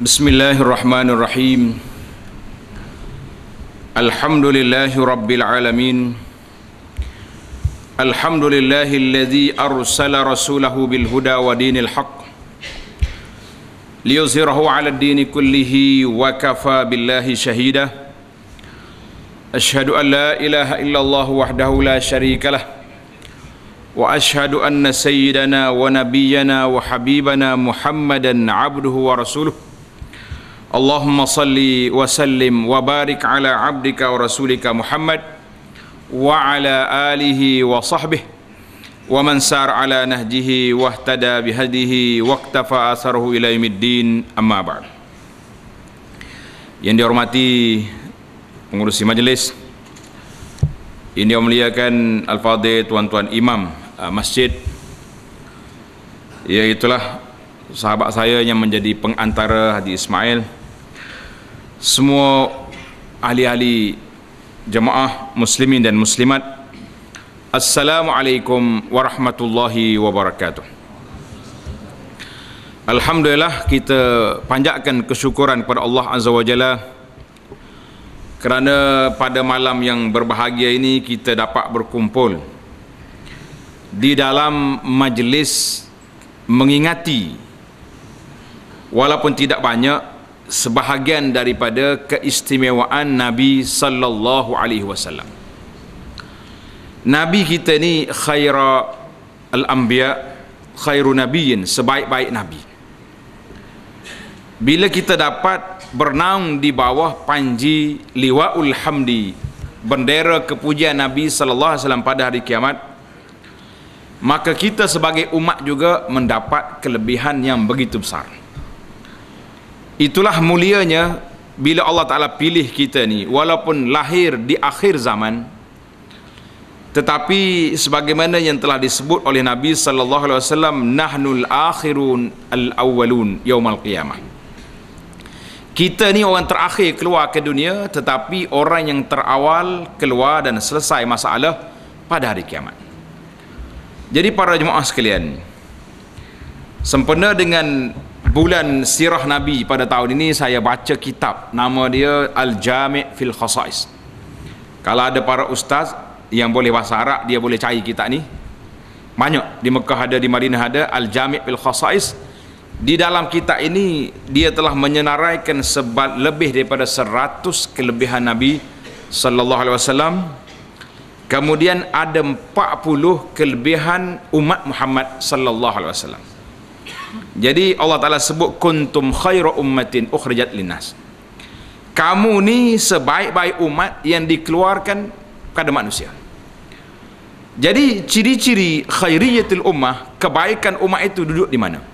Bismillahirrahmanirrahim. Alhamdulillahi rabbil alamin. Alhamdulillahilladzi arsala rasulahu bil huda wa dinil haqq liyuzhirahu 'ala ad-dini kullihi wa kafa billahi shahida. Asyhadu an la ilaha illallah wahdahu la syarikalah wa asyhadu anna sayyidana wa nabiyyana wa habibana Muhammadan 'abduhu wa rasuluh. Allahumma salli wa sallim wa barik ala abdika wa rasulika Muhammad wa ala alihi wa sahbihi wa man sar ala nahjihi wa ihtada bihadihi wa iktafa asaruhu ila yaumiddin, amma ba'd. Yang dihormati pengurusi majlis, ini yang memuliakan al-fadhil tuan-tuan imam masjid, iaitulah sahabat saya yang menjadi pengantara Haji Ismail, semua ahli-ahli jemaah muslimin dan muslimat, Assalamualaikum warahmatullahi wabarakatuh. Alhamdulillah, kita panjatkan kesyukuran kepada Allah Azza wa Jalla kerana pada malam yang berbahagia ini kita dapat berkumpul di dalam majlis mengingati, walaupun tidak banyak, sebahagian daripada keistimewaan Nabi sallallahu alaihi wasallam. Nabi kita ni khaira al-anbiya, khairu nabiyyin, sebaik-baik nabi. Bila kita dapat bernaung di bawah panji liwaul hamdi, bendera kepujian Nabi sallallahu alaihi wasallam pada hari kiamat, maka kita sebagai umat juga mendapat kelebihan yang begitu besar. Itulah mulianya bila Allah Ta'ala pilih kita ni, walaupun lahir di akhir zaman, tetapi sebagaimana yang telah disebut oleh Nabi sallallahu alaihi wasallam, nahnul akhirun al-awwalun yaumal qiyamah. Kita ni orang terakhir keluar ke dunia, tetapi orang yang terawal keluar dan selesai masalah pada hari kiamat. Jadi para jemaah sekalian, sempena dengan bulan sirah Nabi pada tahun ini, saya baca kitab, nama dia Al-Jami' fil Khasa'is. Kalau ada para ustaz yang boleh bahasa Arab, dia boleh cari kitab ni. Banyak, di Mekah ada, di Madinah ada, Al-Jami' fil Khasa'is. Di dalam kitab ini dia telah menyenaraikan lebih daripada 100 kelebihan Nabi sallallahu alaihi wasallam. Kemudian ada 40 kelebihan umat Muhammad sallallahu alaihi wasallam. Jadi Allah Ta'ala sebut kuntum khairu ummatin ukhrijat linnas. Kamu ni sebaik-baik umat yang dikeluarkan kepada manusia. Jadi ciri-ciri khairiyatul ummah, kebaikan umat itu duduk di mana?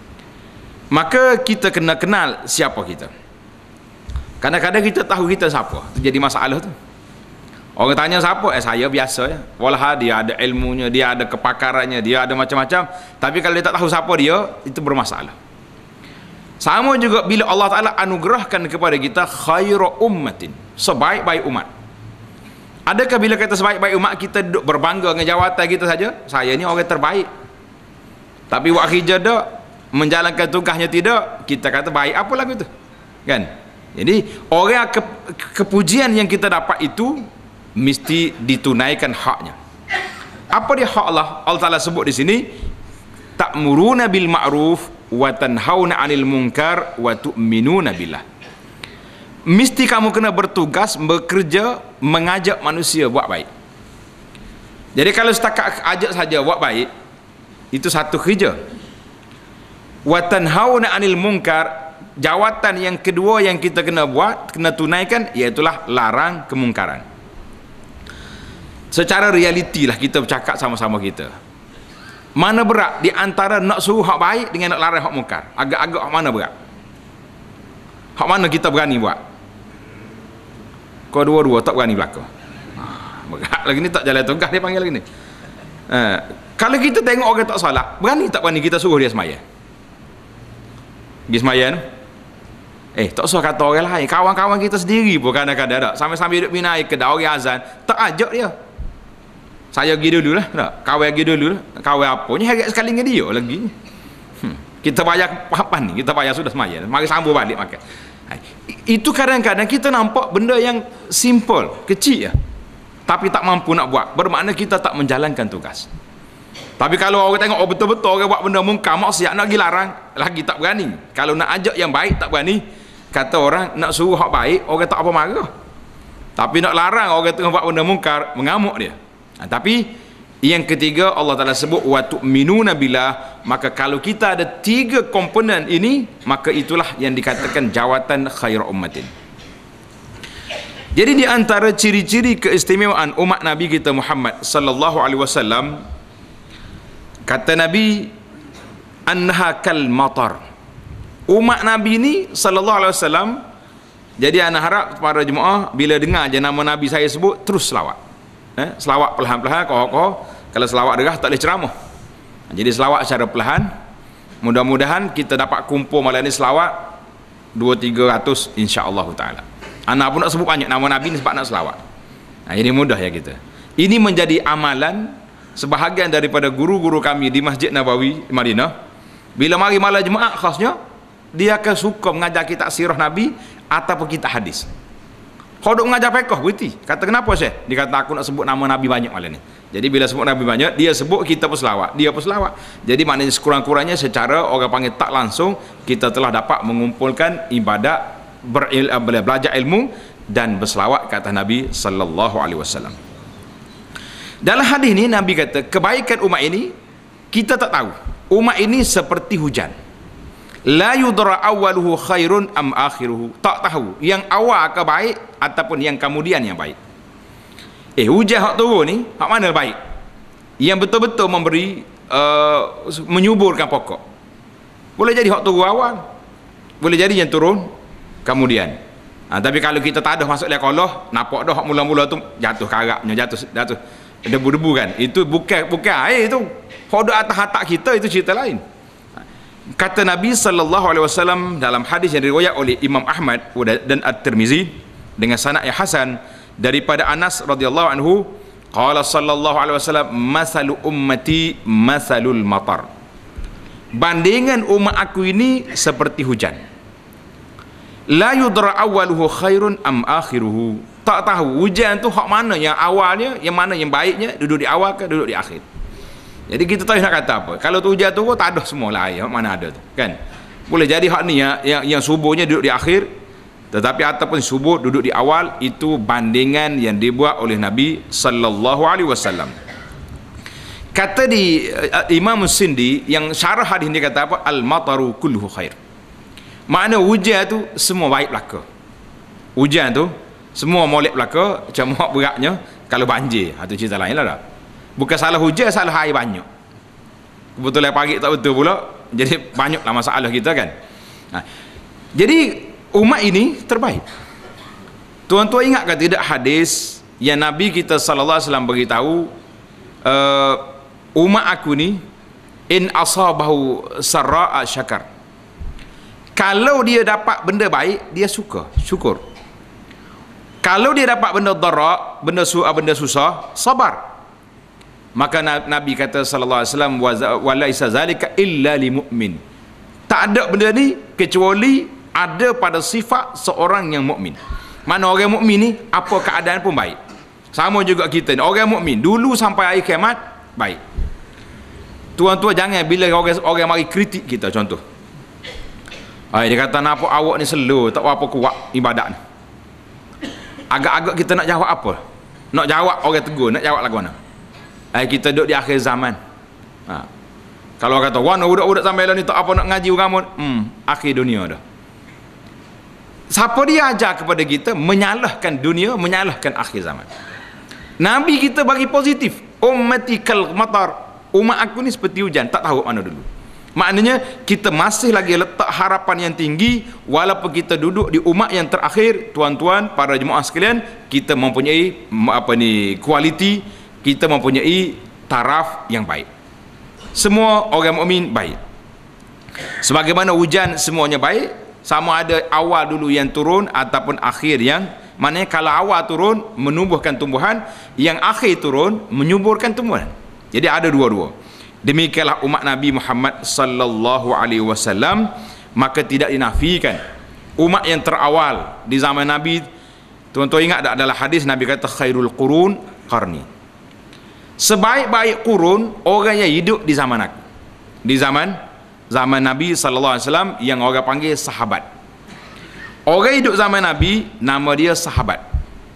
Maka kita kena kenal siapa kita. Kadang-kadang kita tahu kita siapa, itu jadi masalah tu. Orang tanya siapa? Saya biasa ya. Walah, dia ada ilmunya, dia ada kepakarannya, dia ada macam-macam. Tapi kalau dia tak tahu siapa dia, itu bermasalah. Sama juga bila Allah Ta'ala anugerahkan kepada kita khairu ummatin, sebaik-baik umat. Adakah bila kata sebaik-baik umat kita duduk berbangga dengan jawatan kita saja? Saya ni orang terbaik. Tapi waktu jeda menjalankan tugasnya tidak, kita kata baik apa lagu tu? Kan? Jadi orang kepujian yang kita dapat itu mesti ditunaikan haknya. Apa dia hak Allah? Allah Ta'ala sebut di sini, ta'muruna bil ma'ruf wa tanhauna 'anil munkar wa tu'minuna billah. Mesti kamu kena bertugas, bekerja, mengajak manusia buat baik. Jadi kalau setakat ajak saja buat baik, itu satu kerja. Wa tanhauna 'anil munkar, jawatan yang kedua yang kita kena buat, kena tunaikan, iaitulah larang kemungkaran. Secara realiti lah kita bercakap sama-sama kita. Mana berat di antara nak suruh hak baik dengan nak larang hak mungkar? Agak-agak hak mana berat? Hak mana kita berani buat? Kau dua-dua tak berani belakang. Berat lagi ni, tak jalan tugas dia panggil lagi ni. Kalau kita tengok orang tak salat, berani tak berani kita suruh dia semaya? Pergi semaya tu? Tak usah kata orang lain, kawan-kawan kita sendiri pun kadang-kadang tak. Sambil-sambil duduk minai kedai orang azan, tak ajak dia. Saya pergi dulu lah, tak? Kawan pergi dulu lah. Kawan apa ni, harap sekali dengan dia lagi. Kita bayar apa ni? Kita bayar sudah semaya. Mari sambung balik makan. Itu kadang-kadang kita nampak benda yang simple, kecil ya. Tapi tak mampu nak buat. Bermakna kita tak menjalankan tugas. Tapi kalau orang tengok betul-betul orang buat benda mungkar, maksiat, nak pergi larang, lagi tak berani. Kalau nak ajak yang baik tak berani. Kata orang nak suruh hak baik, orang tak apa marah. Tapi nak larang orang tengah buat benda mungkar, mengamuk dia. Tapi yang ketiga Allah Ta'ala sebut wa tu'minuna billah, maka kalau kita ada 3 komponen ini, maka itulah yang dikatakan jawatan khair ummatin. Jadi di antara ciri-ciri keistimewaan umat Nabi kita Muhammad sallallahu alaihi wasallam, kata Nabi, anha kal matar. Umat Nabi ni sallallahu alaihi wasallam, jadi anak harap para jemaah bila dengar je nama Nabi saya sebut terus selawat. Selawat perlahan-perlahan, kokoh. Kalau selawat derah tak boleh ceramah. Jadi selawat secara perlahan. Mudah-mudahan kita dapat kumpul malam ni selawat 200-300 insya-Allah taala. Anak pun nak sebut banyak nama Nabi ni sebab nak selawat. Jadi mudah ya kita. Ini menjadi amalan sebahagian daripada guru-guru kami di Masjid Nabawi Madinah. Bila mari malam Jumaat khasnya, dia akan suka mengajar kita sirah Nabi ataupun kita hadis. Kalau duk mengajar fiqh berhenti. Kata kenapa Syekh? Dia kata aku nak sebut nama Nabi banyak malam ni. Jadi bila sebut Nabi banyak, dia sebut, kita pun selawat, dia pun selawat. Jadi maknanya sekurang-kurangnya secara orang panggil tak langsung, kita telah dapat mengumpulkan ibadat, belajar ilmu dan berselawat kata Nabi sallallahu alaihi wasallam. Dalam hadis ni Nabi kata kebaikan umat ini kita tak tahu. Umat ini seperti hujan. La yudra awwaluhu khairun am akhiruhu. Tak tahu yang awal ke baik ataupun yang kemudian yang baik. Hujan hak turun ni hak mana baik? Yang betul-betul memberi menyuburkan pokok. Boleh jadi hak turun awal, boleh jadi yang turun kemudian. Tapi kalau kita tak ada masuk lihat Allah, nampak dah hak mula-mula tu jatuh karaknya, jatuh debu-debu kan. Itu bukan air tu. Hak dak atas hatak kita itu cerita lain. Kata Nabi sallallahu alaihi wasallam dalam hadis yang diriwayat oleh Imam Ahmad dan At-Tirmizi dengan sanad yang hasan daripada Anas radhiyallahu anhu, qala sallallahu alaihi wasallam, masalu ummati masalul matar. Bandingan umat aku ini seperti hujan. La yudra awwaluhu khairun am akhiruhu. Tak tahu hujan tu hak mana yang awalnya, yang mana yang baiknya, duduk di awal ke duduk di akhir. Jadi kita tak nak kata apa. Kalau tu hujan tu tak ada semua lah air, mana ada tu, kan? Boleh jadi hak ni yang subuhnya duduk di akhir, tetapi ataupun subuh duduk di awal. Itu bandingan yang dibuat oleh Nabi sallallahu alaihi wasallam. Kata di Imam Sindi yang syarah hadis ni kata apa? Al-mataru kulluhu khair. Makna hujan tu semua baik belaka. Hujan tu semua molek belaka, cuma beratnya kalau banjir. Itu cerita lain lah dah. Bukan salah hujan, salah air banyak. Kebetulan pagi tak betul pula, jadi banyaklah masalah kita kan. Jadi umat ini terbaik. Tuan-tuan ingat ke tidak hadis yang Nabi kita sallallahu alaihi wasallam beritahu, umat aku ni in asabahu sarra'a syakar. Kalau dia dapat benda baik, dia syukur. Kalau dia dapat benda dara, benda susah, sabar. Maka Nabi kata sallallahu alaihi wasallam, wa laisa zalika illa lil mu'min. Tak ada benda ni kecuali ada pada sifat seorang yang mukmin. Mana orang mukmin ni apa keadaan pun baik. Sama juga kita ni, orang mukmin dulu sampai akhir kiamat baik. Tuan-tuan jangan bila orang mari kritik kita, contoh. Dia kata nampak awak ni slow, tak apa kuat ibadat ni. Agak-agak kita nak jawab apa? Nak jawab orang tegur, nak jawab lagu mana? Kita duduk di akhir zaman. Kalau kata wana budak-budak sampai lah ni tak apa nak ngaji agama, akhir dunia dah. Siapa dia ajar kepada kita menyalahkan dunia, menyalahkan akhir zaman. Nabi kita bagi positif, ummati kal matar. Umat aku ni seperti hujan, tak tahu mana dulu. Maknanya kita masih lagi letak harapan yang tinggi walaupun kita duduk di umat yang terakhir. Tuan-tuan, para jemaah sekalian, kita mempunyai kualiti, kita mempunyai taraf yang baik. Semua orang mukmin baik. Sebagaimana hujan semuanya baik, sama ada awal dulu yang turun ataupun akhir yang, maknanya kalau awal turun menumbuhkan tumbuhan, yang akhir turun menyuburkan tumbuhan. Jadi ada dua-dua. Demikianlah umat Nabi Muhammad sallallahu alaihi wasallam, maka tidak dinafikan umat yang terawal di zaman Nabi. Tuan-tuan ingat tak adalah hadis Nabi kata khairul qurun qarni. Sebaik-baik kurun orang yang hidup di zaman aku. Di zaman Nabi sallallahu alaihi wasallam yang orang panggil sahabat. Orang hidup zaman Nabi nama dia sahabat.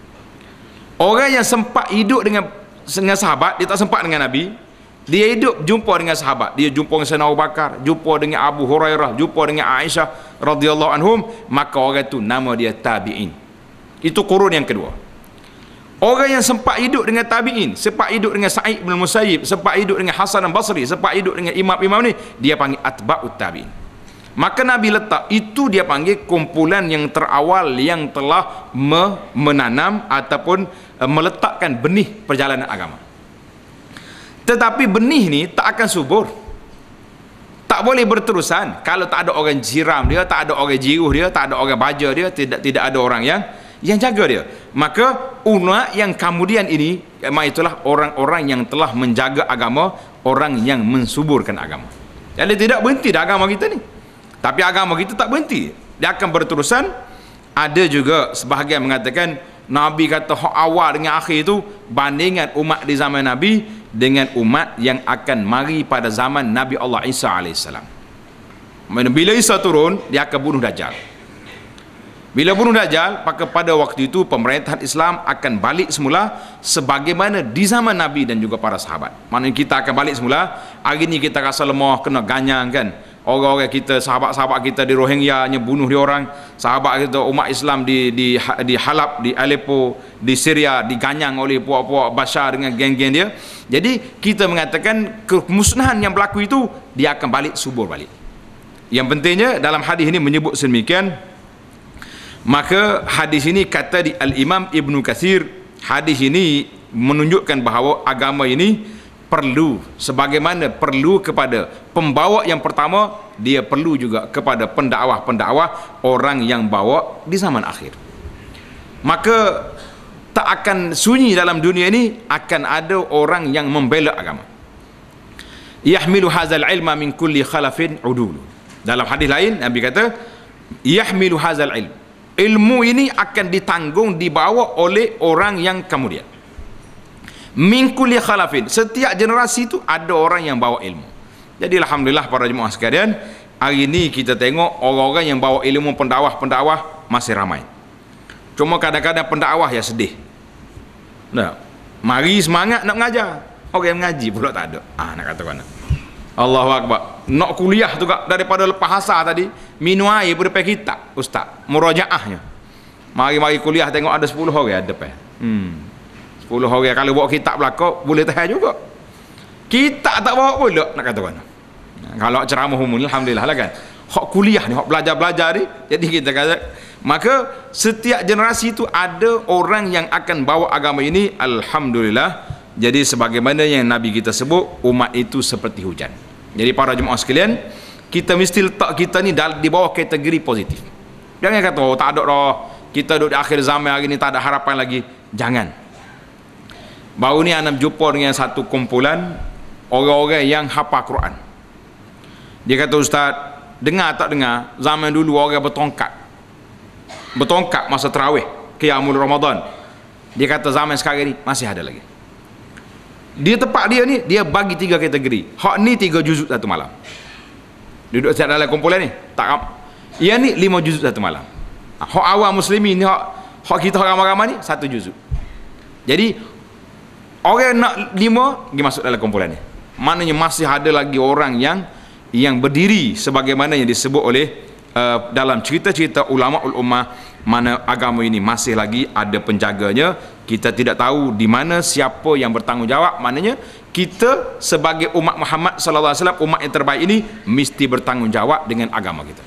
Orang yang sempat hidup dengan sahabat, dia tak sempat dengan Nabi. Dia hidup jumpa dengan sahabat. Dia jumpa dengan Sayyidina Abu Bakar, jumpa dengan Abu Hurairah, jumpa dengan Aisyah radhiyallahu anhum, maka orang itu nama dia tabi'in. Itu kurun yang kedua. Orang yang sempat hidup dengan tabi'in, sempat hidup dengan Sa'id bin Musayyib, sempat hidup dengan Hasan al-Basri, sempat hidup dengan imam-imam ni, dia panggil atba'ut tabi'in. Maka Nabi letak itu, dia panggil kumpulan yang terawal yang telah menanam ataupun meletakkan benih perjalanan agama. Tetapi benih ni tak akan subur, tak boleh berterusan kalau tak ada orang jiram dia, tak ada orang jiruh dia, tak ada orang baja dia, tidak ada orang yang jaga dia. Maka umat yang kemudian ini, itulah orang-orang yang telah menjaga agama, orang yang mensuburkan agama. Jadi tidak berhenti dah agama kita ni. Tapi agama kita tak berhenti, dia akan berterusan. Ada juga sebahagian mengatakan Nabi kata hak awal dengan akhir itu bandingan umat di zaman Nabi dengan umat yang akan mari pada zaman Nabi Allah Isa AS. Bila Isa turun, dia akan bunuh Dajjal. Bila bunuh Dajjal, maka pada waktu itu pemerintahan Islam akan balik semula sebagaimana di zaman Nabi dan juga para sahabat. Maknanya kita akan balik semula. Hari ini kita rasa lemah, kena ganyang kan. Orang-orang kita, sahabat-sahabat kita di Rohingya bunuh dia orang, sahabat kita umat Islam di Halab, di Aleppo, di Syria diganyang oleh puak-puak Bashar dengan geng-geng dia. Jadi kita mengatakan kemusnahan yang berlaku itu dia akan balik, subur balik. Yang pentingnya dalam hadis ini menyebut sedemikian. Maka hadis ini kata di Al-Imam Ibn Katsir, hadis ini menunjukkan bahawa agama ini perlu, sebagaimana perlu kepada pembawa yang pertama, dia perlu juga kepada pendakwah-pendakwah orang yang bawa di zaman akhir. Maka tak akan sunyi dalam dunia ini, akan ada orang yang membela agama. Yahmilu hazal ilma min kulli khalafin udulu. Dalam hadis lain Nabi kata yahmilu hazal ilm, ilmu ini akan ditanggung, dibawa oleh orang yang kemudian. Min kulli khalafin, setiap generasi itu ada orang yang bawa ilmu. Jadi alhamdulillah para jemaah sekalian, hari ini kita tengok orang-orang yang bawa ilmu, pendakwah masih ramai. Cuma kadang-kadang pendakwah ya sedih. Nah, mari semangat nak mengajar, orang yang mengaji pula tak ada. Nak kata mana? Allahu Akbar. Nak kuliah tu kak, daripada lepas asar tadi minum air pada depan kitab ustaz, murajaahnya. Mari kuliah tengok ada 10 orang ada depan. 10 orang kalau bawa kitab belakang boleh tahan juga. Kitab tak bawa pula nak kata mana. Kalau ceramah umum alhamdulillah lah kan. Hak kuliah ni, hak belajar ni. Jadi kita kata, maka setiap generasi itu ada orang yang akan bawa agama ini, alhamdulillah. Jadi sebagaimana yang Nabi kita sebut, umat itu seperti hujan. Jadi para jemaah sekalian, kita mesti letak kita ni di bawah kategori positif. Jangan kata tak ada dah, kita duduk di akhir zaman hari ni tak ada harapan lagi. Jangan. Baru ni anda jumpa dengan satu kumpulan orang-orang yang hafal Quran. Dia kata, ustaz, dengar tak dengar zaman dulu orang bertongkat masa tarawih qiyamul Ramadan. Dia kata zaman sekarang ni masih ada lagi. Dia tepat dia ni, dia bagi 3 kategori. Hak ni 3 juzuk satu malam. Duduk dalam kumpulan ni tak, yang ni 5 juzuk satu malam. Hak awam muslimin ni, hak kita ramai-ramai ni 1 juzuk. Jadi orang nak 5 pergi masuk dalam kumpulan ni. Maknanya masih ada lagi orang yang berdiri sebagaimana yang disebut oleh dalam cerita-cerita ulama-ul ummah, mana agama ini masih lagi ada penjaganya. Kita tidak tahu di mana siapa yang bertanggungjawab. Maknanya kita sebagai umat Muhammad sallallahu alaihi wasallam, umat yang terbaik ini mesti bertanggungjawab dengan agama kita.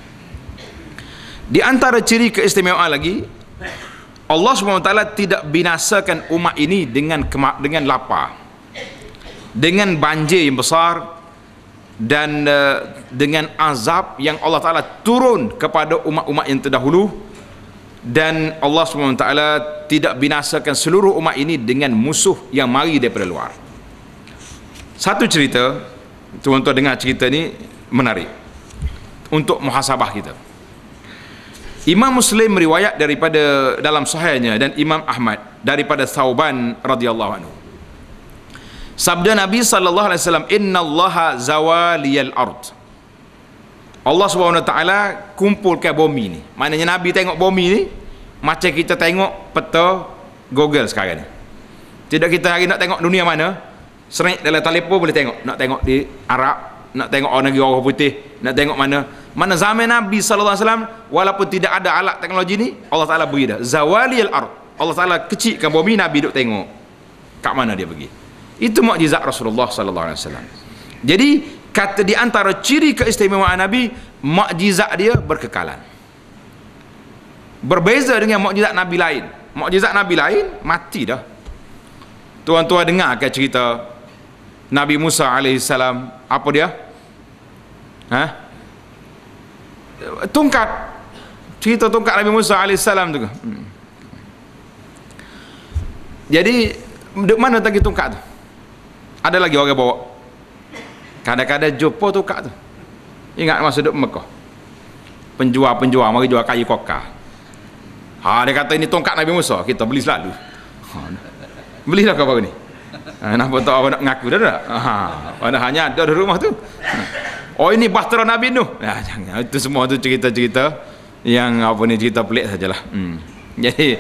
Di antara ciri keistimewaan lagi, Allah SWT tidak binasakan umat ini dengan lapar, dengan banjir yang besar, dan dengan azab yang Allah Ta'ala turun kepada umat-umat yang terdahulu. Dan Allah SWT tidak binasakan seluruh umat ini dengan musuh yang mari daripada luar. Satu cerita, Tuan-tuan dengar cerita ni menarik untuk muhasabah kita. Imam Muslim meriwayat daripada dalam sahihnya dan Imam Ahmad daripada Thauban radhiyallahu anhu. Sabda Nabi sallallahu alaihi wasallam, "Innallaha zawaliyal ard." Allah Subhanahu wa taala kumpulkan bumi ni. Maknanya Nabi tengok bumi ni macam kita tengok peta Google sekarang ni. Tidak kita hari nak tengok dunia mana, serik dalam telefon boleh tengok. Nak tengok di Arab, nak tengok orang negeri orang putih, nak tengok mana. Mana zaman Nabi sallallahu alaihi wasallam walaupun tidak ada alat teknologi ni, Allah Taala beri dah. Zawaliyal ard. Allah Taala kecilkan bumi, Nabi duk tengok kat mana dia pergi. Itu mukjizat Rasulullah sallallahu alaihi wasallam. Jadi kata di antara ciri keistimewaan Nabi, mukjizat dia berkekalan. Berbeza dengan mukjizat Nabi lain. Mukjizat Nabi lain mati dah. Tuan-tuan dengar ke cerita Nabi Musa alaihissalam, apa dia? Tongkat. Cerita tongkat Nabi Musa alaihissalam tu. Jadi mana lagi tongkat tu? Ada lagi orang bawa. Kadang-kadang jumpa tongkat tu. Ingat masa duduk Mekah. Penjual-penjual mari jual kayu kokar. Dia kata ini tongkat Nabi Musa, kita beli selalu. Belilah kau baru ni. Nampak tak awak nak ngaku dah tak? Padahal hanya ada di rumah tu. Oh ini bahtera Nabi Nuh. Jangan, itu semua tu cerita-cerita yang apa ni, cerita pelik sajalah. Jadi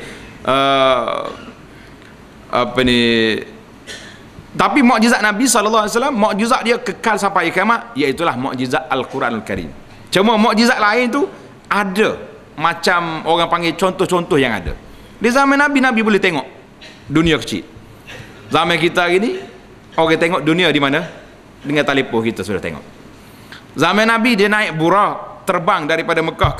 apa ni, tapi mukjizat Nabi sallallahu alaihi wasallam, mukjizat dia kekal sampai kiamat, iaitu mukjizat Al-Quranul Karim. Cuma mukjizat lain tu ada macam orang panggil contoh-contoh yang ada. Di zaman Nabi, Nabi boleh tengok dunia kecil. Zaman kita hari ni orang tengok dunia di mana? Dengan telefon kita sudah tengok. Zaman Nabi dia naik buraq terbang daripada Mekah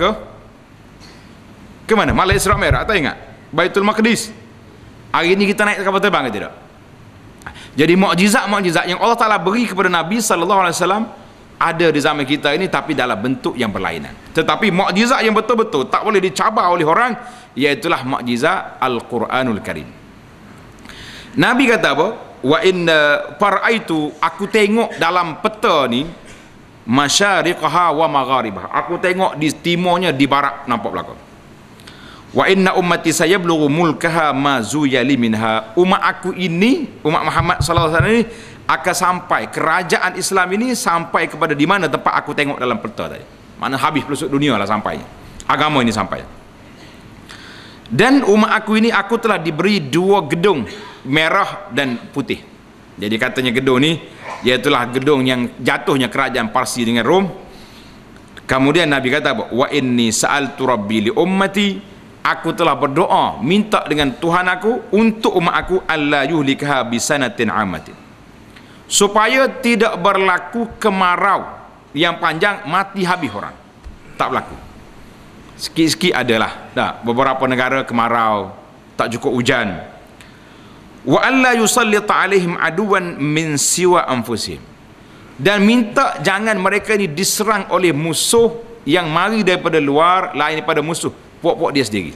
ke mana? Malaysia Merah, tak ingat? Baitul Maqdis. Hari ni kita naik kapal terbang ke tidak? Jadi mukjizat-mukjizat yang Allah Taala beri kepada Nabi sallallahu alaihi wasallam ada di zaman kita ini, tapi dalam bentuk yang berlainan. Tetapi mukjizat yang betul-betul tak boleh dicabar oleh orang, iaitu mukjizat Al-Quranul Karim. Nabi kata apa? Wa inna faraitu, aku tengok dalam peta ni masyariqaha wa magharibah. Aku tengok di timurnya, di barat nampak belakang. Wa inna ummati sayablughu mulkaha ma zuyali minha. Umat aku ini, umat Muhammad sallallahu alaihi wasallam ini akan sampai, kerajaan Islam ini sampai kepada di mana tempat aku tengok dalam peta tadi. Mana habis pelosok dunia lah sampainya. Agama ini sampai. Dan umat aku ini, aku telah diberi 2 gedung, merah dan putih. Jadi katanya gedung ni iaitulah gedung yang jatuhnya kerajaan Parsi dengan Rom. Kemudian Nabi kata apa? Wa inni sa'altu rabbi li ummati, aku telah berdoa minta dengan Tuhan aku untuk umat aku, alla yuhlikaha bisanatin amatin, supaya tidak berlaku kemarau yang panjang mati habis orang. Tak berlaku. Sikit-sikit adalah beberapa negara kemarau, tak cukup hujan. Wa alla yusallita alaihim aduwan min siwa anfusihim, dan minta jangan mereka ni diserang oleh musuh yang mari daripada luar lain daripada musuh puak-puak dia sendiri.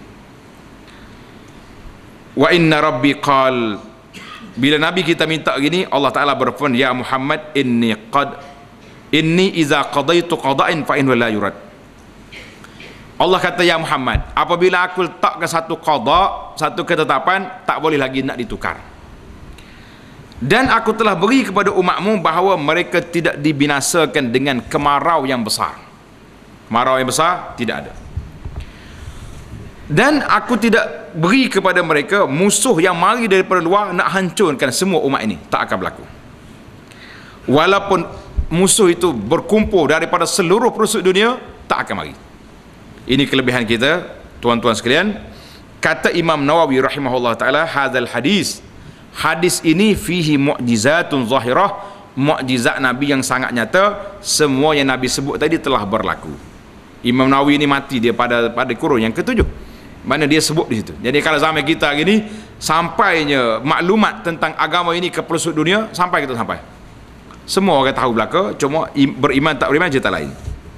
Wa inna rabbi qal, bila Nabi kita minta gini, Allah Ta'ala berfirman, ya Muhammad inni iza qadaitu qada'in fa inhu la yurad. Allah kata, ya Muhammad, apabila aku letakkan satu qada, satu ketetapan, tak boleh lagi nak ditukar. Dan aku telah beri kepada umatmu bahawa mereka tidak dibinasakan dengan kemarau yang besar. Kemarau yang besar tidak ada. Dan aku tidak beri kepada mereka musuh yang mari daripada luar nak hancurkan semua umat ini. Tak akan berlaku. Walaupun musuh itu berkumpul daripada seluruh pelosok dunia, tak akan mari. Ini kelebihan kita, tuan-tuan sekalian. Kata Imam Nawawi rahimahullah ta'ala, hadzal hadis, hadis ini fihi mu'jizatun zahirah, mukjizat Nabi yang sangat nyata. Semua yang Nabi sebut tadi telah berlaku. Imam Nawawi ini mati dia pada kurun yang ke-7, mana dia sebut di situ. Jadi kalau zaman kita gini, sampainya maklumat tentang agama ini ke pelosok dunia, sampai kita sampai. Semua orang tahu belaka, cuma beriman tak beriman cerita lain.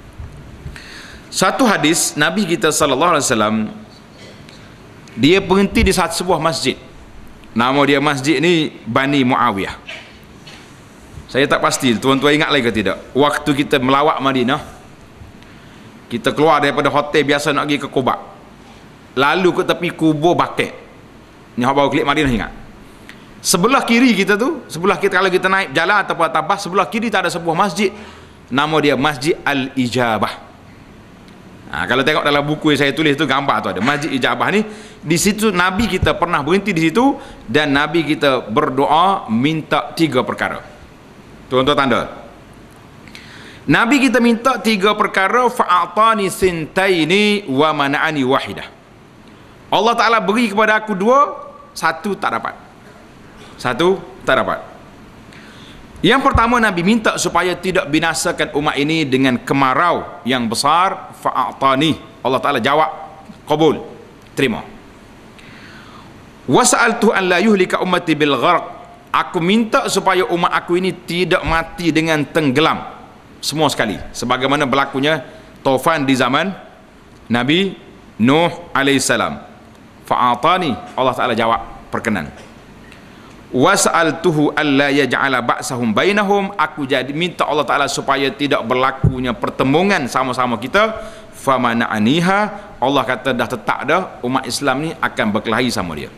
Satu hadis Nabi kita sallallahu alaihi wasallam, dia berhenti di sebuah masjid. Nama dia masjid ni Bani Muawiyah. Saya tak pasti tuan-tuan ingat lagi ke tidak, waktu kita melawat Madinah, kita keluar daripada hotel biasa nak pergi ke Quba, lalu ke tepi kubur Baqi'. Ni hak baru klik Madinah, ingat. Sebelah kiri kita tu, sebelah kita kalau kita naik jalan ataupun atas bas, sebelah kiri tak ada sebuah masjid, nama dia Masjid Al-Ijabah. Kalau tengok dalam buku yang saya tulis tu, gambar tu ada Masjid Ijabah ni. Di situ Nabi kita pernah berhenti di situ, dan Nabi kita berdoa minta 3 perkara. Tuan-tuan tanda, Nabi kita minta 3 perkara. Fa'atani sintaini wa mana'ani wahidah. Allah Ta'ala beri kepada aku 2, 1 tak dapat. 1 tak dapat. Yang pertama, Nabi minta supaya tidak binasakan umat ini dengan kemarau yang besar. Fa'atani, Allah Ta'ala jawab, qabul, terima. Wasa'altu an la yuhlika ummati bil gharq. Aku minta supaya umat aku ini tidak mati dengan tenggelam semua sekali, sebagaimana berlakunya taufan di zaman Nabi Nuh alaihissalam. Fa'atani, Allah Ta'ala jawab, perkenan. Was'altuhu alla yaj'ala ba'sahum bainahum. Aku jadi minta Allah Ta'ala supaya tidak berlakunya pertembungan sama-sama kita. Famana'aniha, Allah kata dah tetap dah umat Islam ni akan berkelahi sama dia.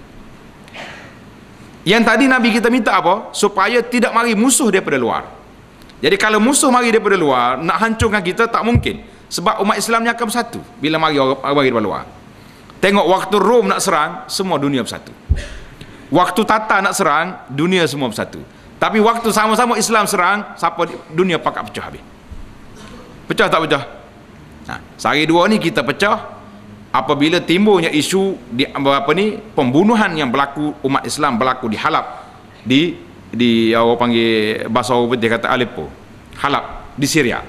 Yang tadi Nabi kita minta apa? Supaya tidak mari musuh daripada luar. Jadi kalau musuh mari daripada luar nak hancurkan kita, tak mungkin, sebab umat Islam ni akan bersatu bila mari orang daripada luar. Tengok waktu Rom nak serang, semua dunia bersatu. Waktu Tatar nak serang, dunia semua bersatu. Tapi waktu sama-sama Islam serang, siapa dunia pakat pecah habis. Pecah tak pecah? Sehari dua ni kita pecah apabila timbulnya isu di pembunuhan yang berlaku, umat Islam berlaku di Halab, di orang panggil bahasa orang dia kata Aleppo, Halab di Syria.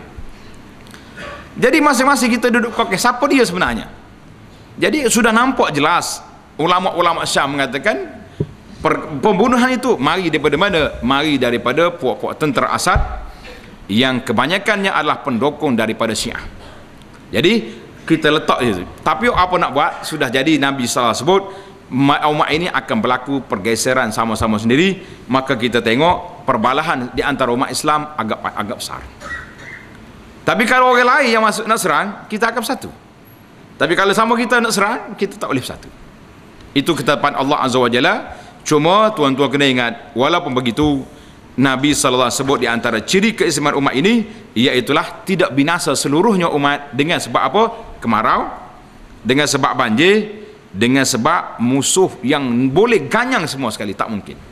Jadi masing-masing kita duduk kokeh, siapa dia sebenarnya? Jadi sudah nampak jelas ulama-ulama Syam mengatakan pembunuhan itu mari daripada mana? Mari daripada puak-puak tentera Asad yang kebanyakannya adalah pendukung daripada Syiah. Jadi kita letak itu. Tapi apa nak buat, sudah jadi. Nabi SAW sebut umat ini akan berlaku pergeseran sama-sama sendiri. Maka kita tengok perbalahan di antara umat Islam agak besar. Tapi kalau orang lain yang masuk nak serang, kita akan bersatu. Tapi kalau sama kita nak serang, kita tak boleh bersatu. Itu ketetapan Allah Azza wa Jalla. Cuma tuan-tuan kena ingat, walaupun begitu, Nabi SAW sebut di antara ciri keistimewaan umat ini, iaitulah tidak binasa seluruhnya umat dengan sebab apa? Kemarau, dengan sebab banjir, dengan sebab musuh yang boleh ganyang semua sekali, tak mungkin.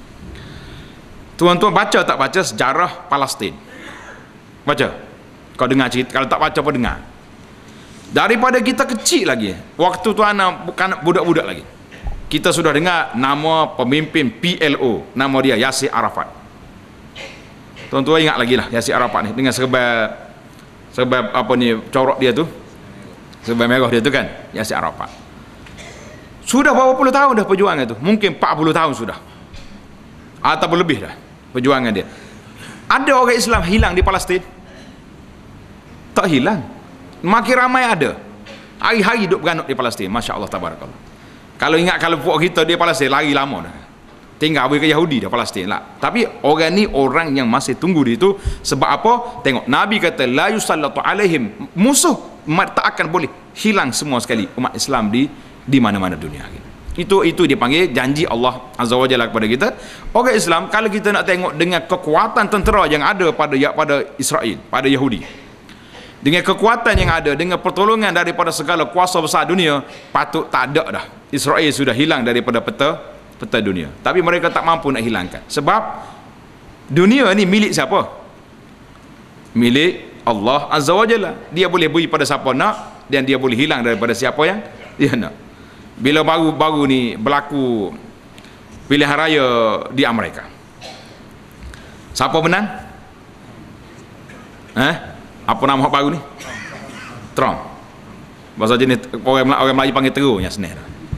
Tuan-tuan baca tak baca sejarah Palestin? Baca. Kau dengar cerita, kalau tak baca apa dengar. Daripada kita kecil lagi, waktu tu anak bukan budak-budak lagi, kita sudah dengar nama pemimpin PLO, nama dia Yasir Arafat. Tuan-tuan ingat lagi lah Yasir Arafat ni, dengan sebab apa ni corak dia tu, sebab merah dia tu kan, Yasir Arafat. Sudah berapa puluh tahun dah perjuangan tu, mungkin 40 tahun sudah, ataupun lebih dah perjuangan dia. Ada orang Islam hilang di Palestin? Tak hilang, makin ramai ada. Hari-hari duduk beranut di Palestin, Masya Allah, tabarakallah. Kalau ingat, kalau puak kita di Palestin lari lama dah, tinggal ke Yahudi dah Palestin lah. Tapi orang ni orang yang masih tunggu di itu. Sebab apa? Tengok Nabi kata la yusallatu alaihim, musuh tak akan boleh hilang semua sekali umat Islam di mana-mana dunia. Itu dipanggil janji Allah Azza wa Jalla kepada kita. Orang Islam, kalau kita nak tengok dengan kekuatan tentera yang ada pada Israel, pada Yahudi, dengan kekuatan yang ada, dengan pertolongan daripada segala kuasa besar dunia, patut tak ada dah Israel sudah hilang daripada peta dunia. Tapi mereka tak mampu nak hilangkan. Sebab dunia ni milik siapa? Milik Allah Azza wa Jalla. Dia boleh beri pada siapa nak, dan dia boleh hilang daripada siapa yang dia nak. Bila baru-baru ni berlaku pilihan raya di Amerika, siapa menang? Apa nama baru ni? Trump. Bahasa jenis orang Melayu panggil teruknya senang.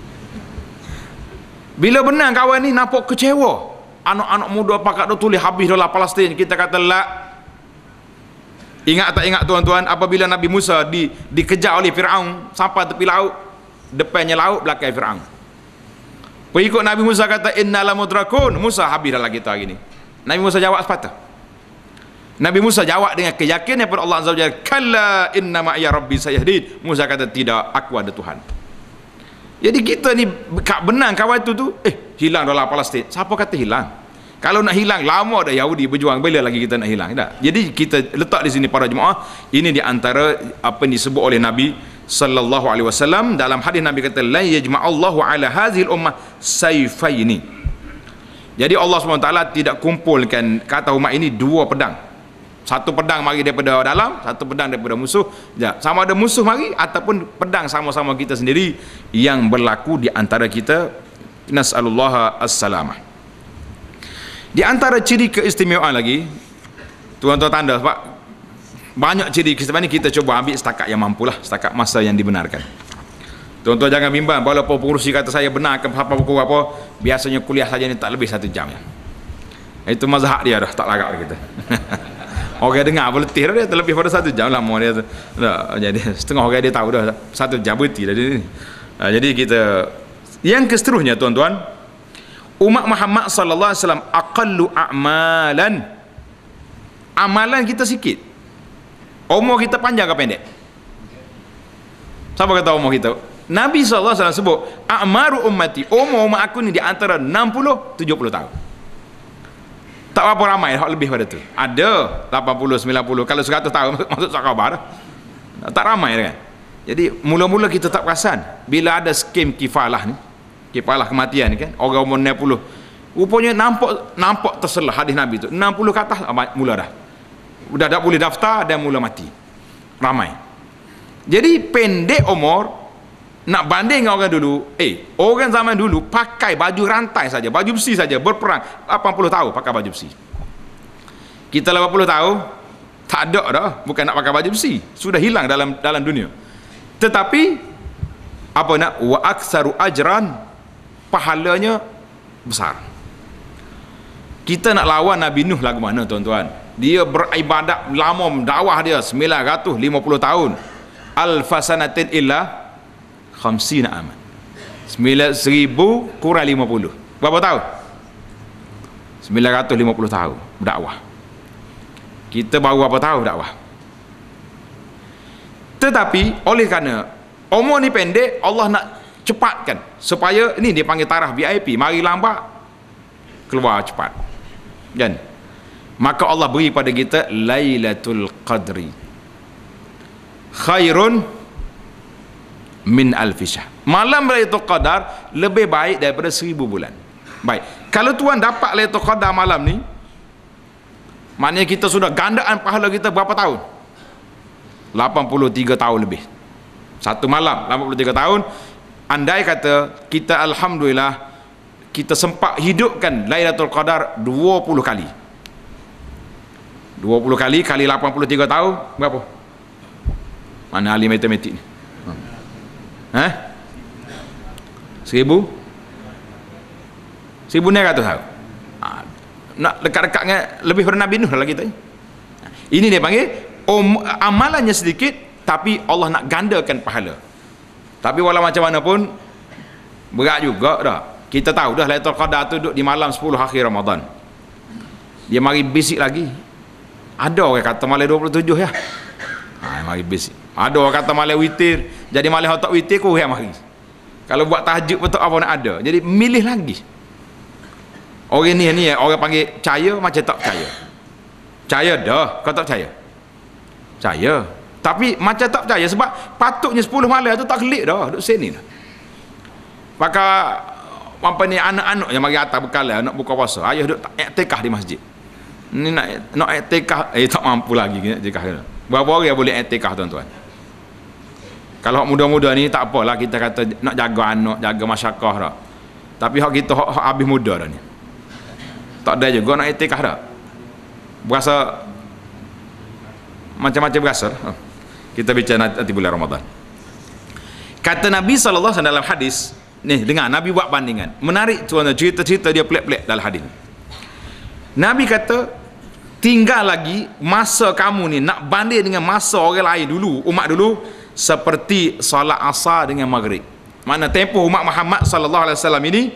Bila benang kawan ni nampak kecewa. Anak-anak muda pakat tu tulis habis dalam Palestin. Kita kata la. Ingat tak ingat tuan-tuan, apabila Nabi Musa dikejar oleh Firaun sampai tepi laut, depannya laut, belakang Firaun. Pengikut Nabi Musa kata inna lamudrakun, Musa habis dalam kita hari ni. Nabi Musa jawab sepatah, Nabi Musa jawab dengan keyakinan kepada Allah Azza wa Jalla, kalla inna ma'iya rabbi sayahdin. Musa kata, tidak, aku ada Tuhan. Jadi kita ni benang kawan tu hilang dalam Palestin. Siapa kata hilang? Kalau nak hilang, lama dah Yahudi berjuang, bila lagi kita nak hilang? Tak. Jadi kita letak di sini para jemaah, ini di antara apa yang disebut oleh Nabi sallallahu alaihi wasallam dalam hadis. Nabi kata, la yajma'allahu ala hadhil ummah sayfaini. Jadi Allah SWT tidak kumpulkan kata umat ini dua pedang. Satu pedang mari daripada dalam, satu pedang daripada musuh. Sama ada musuh mari ataupun pedang sama-sama kita sendiri yang berlaku di antara kita. Nas'alullah as-salamah. Di antara ciri keistimewaan lagi, tuan-tuan tanda, sebab banyak ciri keistimewaan ni kita cuba ambil setakat yang mampulah, setakat masa yang dibenarkan. Tuan-tuan jangan bimbang, walaupun pengurusi kata saya benarkan apa pukul apa, biasanya kuliah saja ni tak lebih 1 jam ya. Itu mazhab dia dah, tak larat kita. Orang dengar berletih dah, dia terlebih pada 1 jam lama dia tu. Jadi setengah orang dia tahu dah 1 jam berhenti dah dia ni. Jadi kita, yang seterusnya tuan-tuan, umat Muhammad sallallahu alaihi wasallam aqallu a'malan. Amalan kita sikit. Umur kita panjang ke pendek? Siapa kata umur kita? Nabi sallallahu alaihi wasallam sebut, a'maru ummati, umur umat aku ni di antara 60 70 tahun. Tak berapa ramai hak lebih pada tu. Ada 80 90, kalau 100 tahun masuk sahabat dah. Tak ramai kan. Jadi mula-mula kita tak perasan bila ada skim kifalah ni, kifalah kematian ni kan, orang umur 60 rupanya nampak terselah hadis Nabi tu 60 ke atas mula dah tak boleh daftar dan mula mati, ramai. Jadi pendek umur nak banding dengan orang dulu. Orang zaman dulu pakai baju rantai saja, baju besi saja, berperang 80 tahun pakai baju besi. Kita 80 tahun tak ada dah, bukan nak pakai baju besi, sudah hilang dalam dunia. Tetapi apa nak, wa aktsaru ajran, pahalanya besar. Kita nak lawan Nabi Nuh lagu mana tuan-tuan? Dia beribadat lama, dakwah dia 950 tahun. Alfasanatin illa 50 aman. 1000 kurang 50. Berapa tahun? 950 tahun berdakwah. Kita baru berapa tahun dakwah? Tetapi oleh kerana umur ni pendek, Allah nak cepatkan supaya ini dia panggil taraf VIP, mari lambat keluar cepat kan. Maka Allah beri pada kita Lailatul Qadri khairun min alfi syahr. Malam Lailatul Qadar lebih baik daripada 1000 bulan. Baik, kalau tuan dapat Lailatul Qadar malam ni, maknanya kita sudah gandaan pahala kita berapa tahun? 83 tahun lebih. Satu malam 83 tahun. Andai kata kita alhamdulillah kita sempat hidupkan Lailatul Qadar 20 kali. 20 kali kali 83 tahun berapa? Mana ahli matematik ni? 1000 tahun. Nak dekat-dekat dengan lebih pada Nabi Nuh lah kita. Ini dia panggil amalannya sedikit tapi Allah nak gandakan pahala. Tapi walau macam mana pun berat juga dah. Kita tahu dah Lailatul Qadar tu duduk di malam 10 akhir Ramadan. Dia mari bisik lagi. Ada orang kata malam 27 ya. Mari bisik. Ada orang kata malam witir. Jadi malam tak witir kau mari. Kalau buat tahajud betul apa nak ada. Jadi milih lagi. Orang ni orang panggil percaya macam tak percaya. Percaya dah, kau tak percaya? Percaya. Tapi macam tak percaya sebab patutnya 10 malam tu tak kelik dah, duduk sini dah. Maka apa ni anak-anak yang mari atas bekalan nak buka puasa, ayah duduk iktikaf di masjid. Ni nak iktikaf tak mampu lagi iktikaf. Berapa orang boleh iktikaf tuan-tuan? Kalau muda-muda ni tak apalah kita kata nak jaga anak, jaga masyarakat dah. Tapi hak kita hak habis muda dah ni. Tak ada juga nak iktikaf dah. Berasa macam-macam berasa. Kita bicara nanti bulan Ramadan. Kata Nabi sallallahu alaihi wasallam dalam hadis, ni dengar Nabi buat bandingan. Menarik tuan-tuan, cerita-cerita dia pelik-pelik dalam hadis. Nabi kata, tinggal lagi masa kamu ni nak banding dengan masa orang lain dulu, umat dulu, seperti solat asar dengan maghrib. Mana tempoh umat Muhammad sallallahu alaihi wasallam ini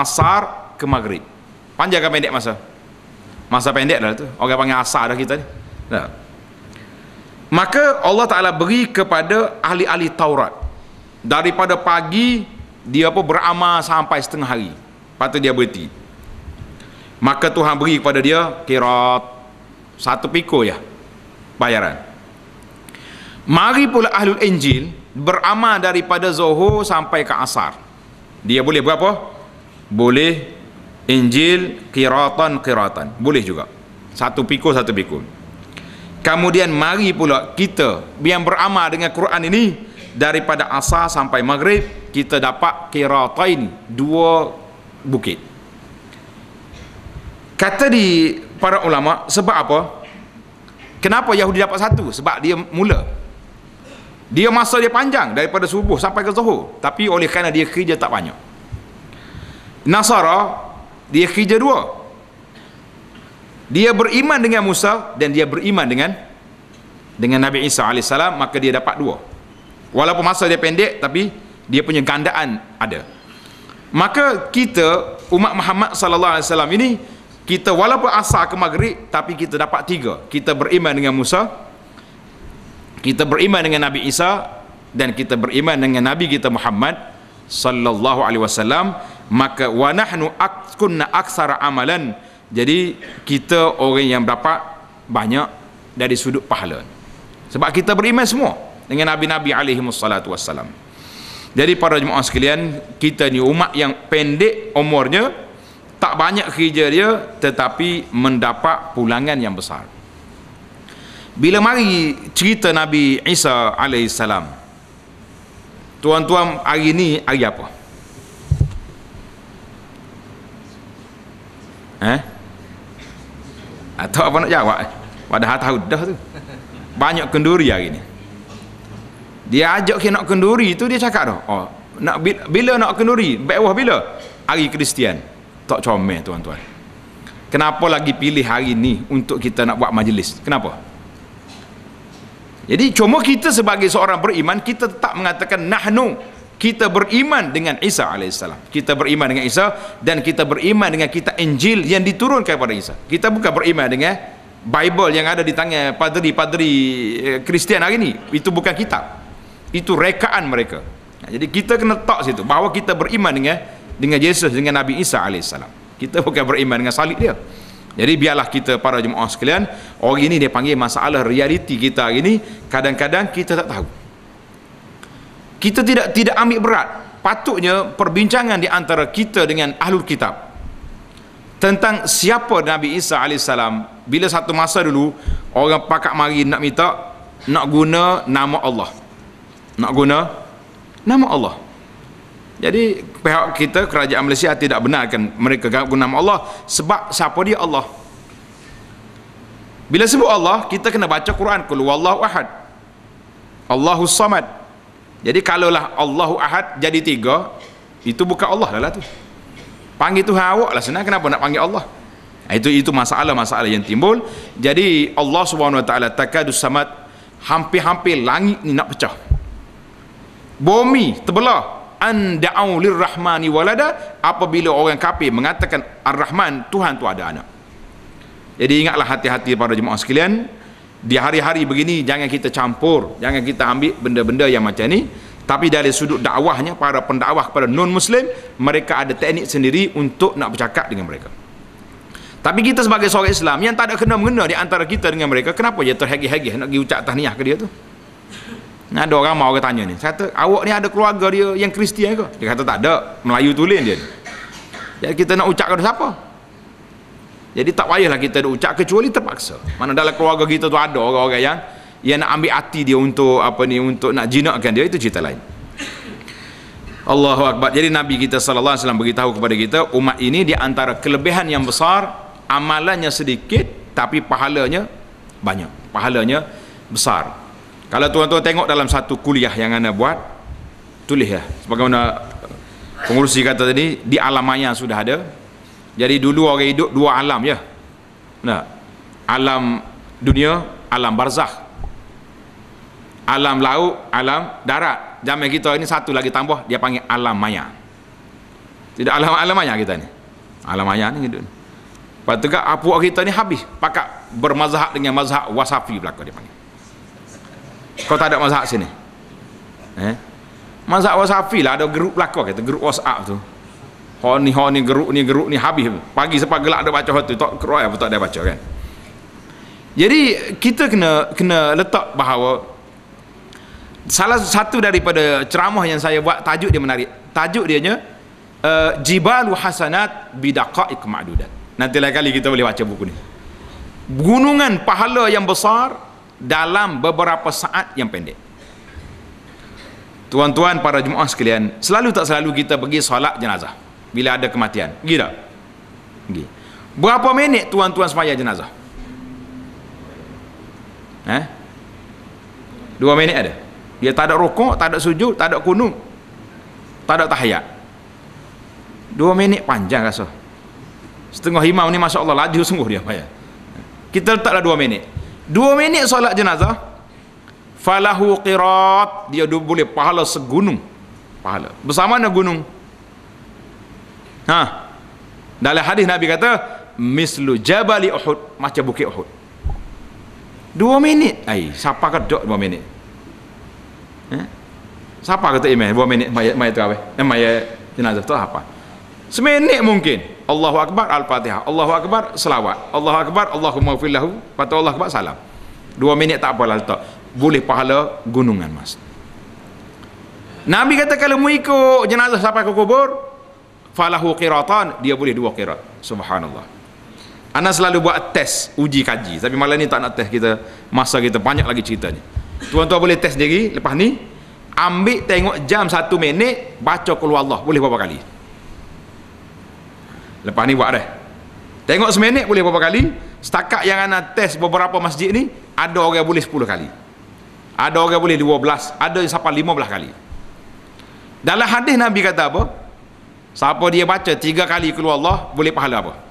asar ke maghrib. Panjang ke pendek masa? Masa pendek dah tu. Orang panggil asar dah kita ni. Nah. Maka Allah Ta'ala beri kepada ahli-ahli Taurat, daripada pagi dia beramal sampai setengah hari, lepas tu dia berhenti. Maka Tuhan beri kepada dia qirat 1 piko ya bayaran. Mari pula ahlul Injil beramal daripada Zuhur sampai ke Asar, dia boleh berapa? Boleh Injil qiratan, boleh juga 1 piko 1 piko. Kemudian mari pula kita yang beramal dengan Quran ini daripada Asar sampai Maghrib, kita dapat qiratain 2 bukit. Kata di para ulama, sebab apa? Kenapa Yahudi dapat 1? Sebab dia mula, dia masa dia panjang daripada subuh sampai ke zuhur, tapi oleh kerana dia kerja tak banyak. Nasara dia kerja 2, dia beriman dengan Musa dan dia beriman dengan Nabi Isa AS, maka dia dapat 2. Walaupun masa dia pendek, tapi dia punya gandaan ada. Maka kita umat Muhammad sallallahu alaihi wasallam ini, kita walaupun asar ke maghrib, tapi kita dapat 3. Kita beriman dengan Musa, kita beriman dengan Nabi Isa, dan kita beriman dengan Nabi kita Muhammad sallallahu alaihi wasallam. Maka wa nahnu kunna aktsara amalan, jadi kita orang yang dapat banyak dari sudut pahala, sebab kita beriman semua dengan Nabi-Nabi alaihi wassalatu wassalam. Jadi para jemaah sekalian, kita ni umat yang pendek umurnya, tak banyak kerja dia, tetapi mendapat pulangan yang besar. Bila mari cerita Nabi Isa alaihissalam, tuan-tuan, hari ni hari apa? Atau apa nak jawab? Padahal tahu dah tu. Banyak kenduri hari ni. Dia ajak kita nak kenduri tu, dia cakap dah, oh, nak bila nak kenduri? Bawah bila? Hari Kristian. Tak comel tuan-tuan. Kenapa lagi pilih hari ni untuk kita nak buat majlis? Kenapa? Jadi cuma kita sebagai seorang beriman, kita tetap mengatakan nahnu, kita beriman dengan Isa alaihissalam, kita beriman dengan Isa, dan kita beriman dengan kitab Injil yang diturunkan kepada Isa. Kita bukan beriman dengan Bible yang ada di tangan padri-padri Kristian hari ni. Itu bukan kitab, itu rekaan mereka. Jadi kita kena letak situ bahawa kita beriman dengan Yesus, dengan Nabi Isa alaihissalam. Kita bukan beriman dengan salib dia. Jadi biarlah kita para jemaah sekalian, orang ini dia panggil masalah realiti kita hari ni, kadang-kadang kita tak tahu. Kita tidak ambil berat. Patutnya perbincangan di antara kita dengan ahlul kitab tentang siapa Nabi Isa alaihissalam. Bila satu masa dulu orang pakak mari nak minta nak guna nama Allah, nak guna nama Allah. Jadi pihak kita, kerajaan Malaysia, tidak benarkan mereka guna nama Allah, sebab siapa dia Allah. Bila sebut Allah, kita kena baca Quran, qul huwallahu ahad, Allahus samad. Jadi kalaulah Allahu ahad jadi 3, itu bukan Allah dah lah tu. Panggil Tuhan awak lah senang, kenapa nak panggil Allah? Itu masalah-masalah yang timbul. Jadi Allah SWT takadus samad, hampir-hampir langit ni nak pecah, bumi terbelah. Anda'u lirrahmani walada, apabila orang kafir mengatakan Ar-Rahman, Tuhan tu ada anak. Jadi ingatlah hati-hati para jemaah sekalian, di hari-hari begini jangan kita campur, jangan kita ambil benda-benda yang macam ni. Tapi dari sudut dakwahnya, para pendakwah kepada non-Muslim, mereka ada teknik sendiri untuk nak bercakap dengan mereka. Tapi kita sebagai seorang Islam yang tak ada kena-mengena di antara kita dengan mereka, kenapa dia terhegih-hegih nak pergi ucap tahniah ke dia tu? Ada orang mau orang tanya ni, kata awak ni ada keluarga dia yang Kristian ke? Dia kata tak ada, Melayu tulen dia. Jadi kita nak ucap kepada siapa? Jadi tak payahlah kita nak ucap kecuali terpaksa. Mana dalam keluarga kita tu ada orang-orang yang nak ambil hati dia untuk untuk nak jinakkan dia, itu cerita lain. Allahu Akbar. Jadi Nabi kita sallallahu alaihi wasallam beritahu kepada kita, umat ini di antara kelebihan yang besar, amalannya sedikit tapi pahalanya banyak, pahalanya besar. Kalau tuan-tuan tengok dalam satu kuliah yang anda buat, tulis ya, sebagaimana pengurusi kata tadi, di alam maya sudah ada. Jadi dulu orang hidup 2 alam ya. Nah, alam dunia, alam barzakh, alam laut, alam darat. Zaman kita ini satu lagi tambah, dia panggil alam maya. Tidak alam maya kita ni. Alam maya ni hidup. Lepas tu apuk kita ni habis, pakat bermazhab dengan mazhab wasafi belaka dia panggil. Kau tak ada mazhab sini. Mazhab wasafi lah, ada grup belaka kata, grup WhatsApp tu. Ha ni geruk ni habis. Pagi sampai gelak ada baca tu, tak keroy apa tak ada baca kan. Jadi kita kena letak bahawa salah satu daripada ceramah yang saya buat, tajuk dia menarik. Tajuk dia nya Jibalu Hasanat Bidaqaiq Ma'dudat. Nanti lain kali kita boleh baca buku ni. Gunungan pahala yang besar dalam beberapa saat yang pendek. Tuan-tuan para jemaah sekalian, selalu tak selalu kita pergi solat jenazah bila ada kematian? Pergi tak? Pergi. Berapa minit tuan-tuan sembahyang jenazah? 2 minit ada. Dia tak ada rukuk, tak ada sujud, tak ada kunut, tak ada tahiyat. 2 minit panjang rasa. Setengah imam ni masya-Allah laju sungguh dia bayar. Kita letaklah 2 minit. 2 minit solat jenazah, falahu qirat, dia boleh pahala segunung pahala. Bersama mana gunung? Dalam hadis Nabi kata mislu jabali Uhud, macam bukit Uhud. 2 minit. Siapa kata 2 minit? Siapa kata imam 2 minit mayat tarawih? Mayat jenazah tu apa? Seminit mungkin. Allahu akbar al-Fatihah, Allahu akbar selawat, Allahu akbar Allahumma ighfir lahu, kata Allahu akbar salam. 2 minit tak apalah letak. Boleh pahala gunungan mas. Nabi kata kalau mu ikut jenazah sampai ke kubur, falahu qiratan, dia boleh 2 qirat. Subhanallah. Ana selalu buat tes, uji kaji, tapi malam ni tak nak tes kita, masa kita banyak lagi cerita ni. Tuan-tuan boleh tes sendiri lepas ni, ambil tengok jam 1 minit, baca qul huwallah boleh berapa kali. Lepas ni buat dah. Tengok seminit boleh berapa kali. Setakat yang ana tes beberapa masjid ni, ada orang boleh 10 kali, ada orang boleh 12, ada sampai 15 kali. Dalam hadis Nabi kata apa? Siapa dia baca 3 kali qul huwallah boleh pahala apa?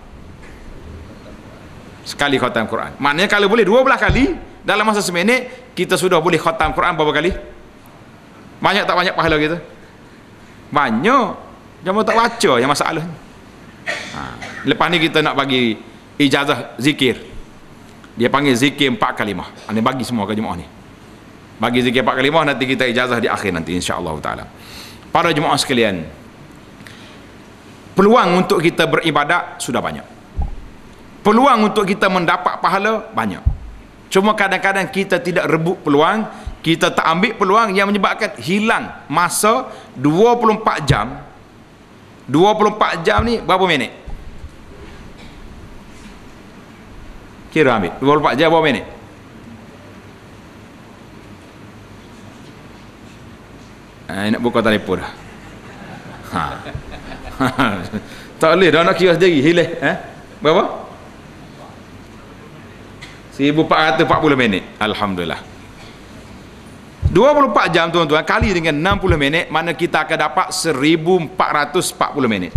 Sekali khatam Quran. Maknanya kalau boleh 12 kali dalam masa seminit, kita sudah boleh khatam Quran berapa kali? Banyak tak banyak pahala kita? Banyak. Cuma tak baca yang masalah. Lepas ni kita nak bagi ijazah zikir. Dia panggil zikir 4 kalimah. Ini bagi semua ke jemaah ni. Bagi zikir 4 kalimah, nanti kita ijazah di akhir nanti insya-Allah taala. Para jemaah sekalian, peluang untuk kita beribadat sudah banyak. Peluang untuk kita mendapat pahala banyak. Cuma kadang-kadang kita tidak rebut peluang, kita tak ambil peluang yang menyebabkan hilang masa 24 jam. 24 jam ni berapa minit? Kira ambil 24 jam berapa minit? Nak buka telefon dah. Tak boleh dah nak kira sendiri, hilang. Berapa? 1440 minit. Alhamdulillah. 24 jam tuan-tuan kali dengan 60 minit, mana kita akan dapat 1440 minit.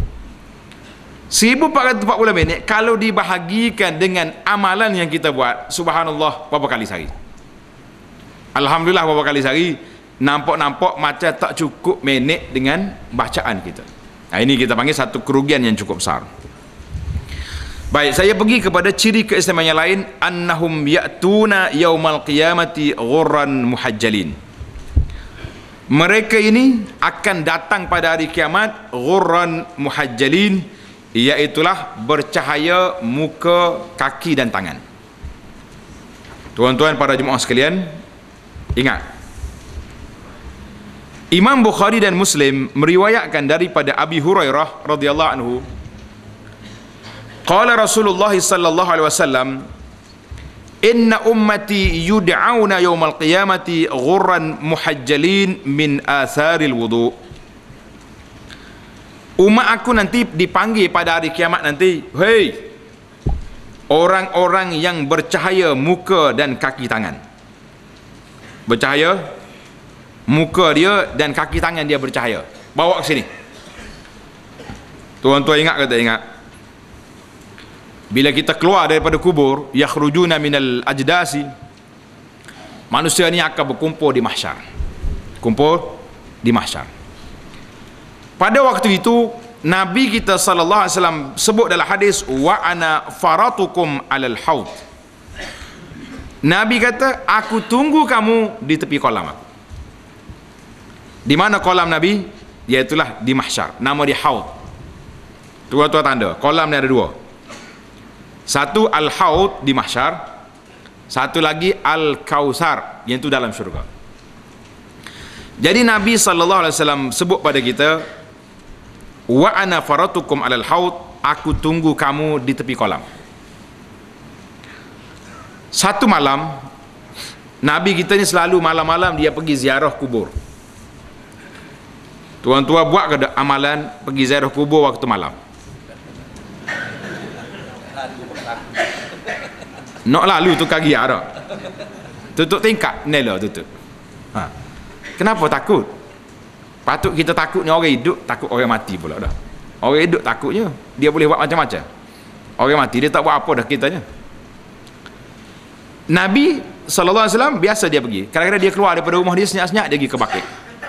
1440 minit kalau dibahagikan dengan amalan yang kita buat, subhanallah, berapa kali sehari? Alhamdulillah, berapa kali sehari? Nampak-nampak macam tak cukup minit dengan bacaan kita. Ini kita panggil satu kerugian yang cukup besar. Baik, saya pergi kepada ciri keistimewaan yang lain. Annahum ya'tuna yaumal qiyamati ghurran muhajjalin. Mereka ini akan datang pada hari kiamat ghurran muhajjalin, iaitulah bercahaya muka, kaki dan tangan. Tuan-tuan para jemaah sekalian, ingat, Imam Bukhari dan Muslim meriwayatkan daripada Abi Hurairah radhiyallahu anhu, qala Rasulullah sallallahu alaihi wasallam, inna ummati yud'auna yawmal qiyamati ghurran muhajjalin min atharil wudu. Umat aku nanti dipanggil pada hari kiamat nanti, hei, orang-orang yang bercahaya muka dan kaki tangan. Bercahaya muka dia dan kaki tangan dia bercahaya. Bawa ke sini. Tuan-tuan ingat ke tak ingat? Bila kita keluar daripada kubur, yakhrujuna minal ajdasi, manusia ni akan berkumpul di mahsyar. Kumpul di mahsyar. Pada waktu itu Nabi kita sallallahu alaihi wasallam sebut dalam hadis, wa ana faratukum alal haud. Nabi kata, aku tunggu kamu di tepi kolam aku. Di mana kolam Nabi? Iaitulah di mahsyar. Nama dia Haud. Tuan-tuan tanda, kolam ni ada dua. Satu Al-Haud di mahsyar, satu lagi Al-Kausar, yang itu dalam syurga. Jadi Nabi SAW sebut pada kita, wa ana faratukum alal haud, aku tunggu kamu di tepi kolam. Satu malam, Nabi kita ni selalu malam-malam dia pergi ziarah kubur. Tuan-tuan buat ke amalan pergi ziarah kubur waktu malam? Nak lalu tu kaki ada. Tutup tingkat, nela tutup. Kenapa takut? Patut kita takut ni orang hidup, takut orang mati pula dah. Orang hidup takutnya, dia boleh buat macam-macam. Orang mati dia tak buat apa dah kitanya. Nabi SAW biasa dia pergi. Kadang-kadang dia keluar daripada rumah dia senyap-senyap, dia pergi ke Baqi'.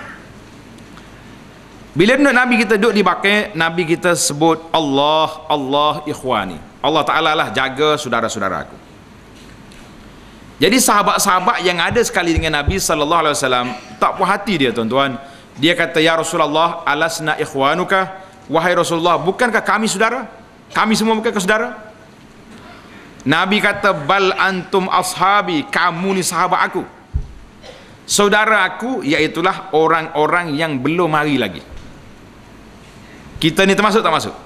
Bila Nabi kita duduk di Baqi', Nabi kita sebut Allah, Allah ikhwani. Allah Ta'ala lah jaga saudara-saudara aku. Jadi sahabat-sahabat yang ada sekali dengan Nabi SAW tak puas hati dia, tuan-tuan. Dia kata, ya Rasulullah, alasna ikhwanuka, wahai Rasulullah, bukankah kami saudara? Kami semua bukankah saudara? Nabi kata, bal antum ashabi, kamu ni sahabat aku. Saudara aku iaitulah orang-orang yang belum mari lagi. Kita ni termasuk tak masuk?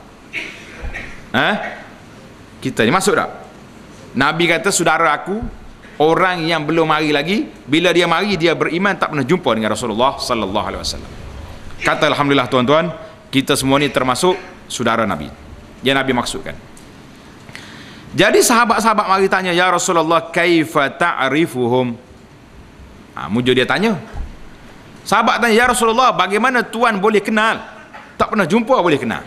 Kita ni masuk tak? Nabi kata, saudara aku orang yang belum mari lagi, bila dia mari dia beriman, tak pernah jumpa dengan Rasulullah sallallahu alaihi wasallam. Kata alhamdulillah tuan-tuan, kita semua ni termasuk saudara Nabi yang Nabi maksudkan. Jadi sahabat-sahabat mari tanya, ya Rasulullah, kaifa ta'rifuhum? Mujur dia tanya. Sahabat tanya, ya Rasulullah, bagaimana tuan boleh kenal? Tak pernah jumpa boleh kenal.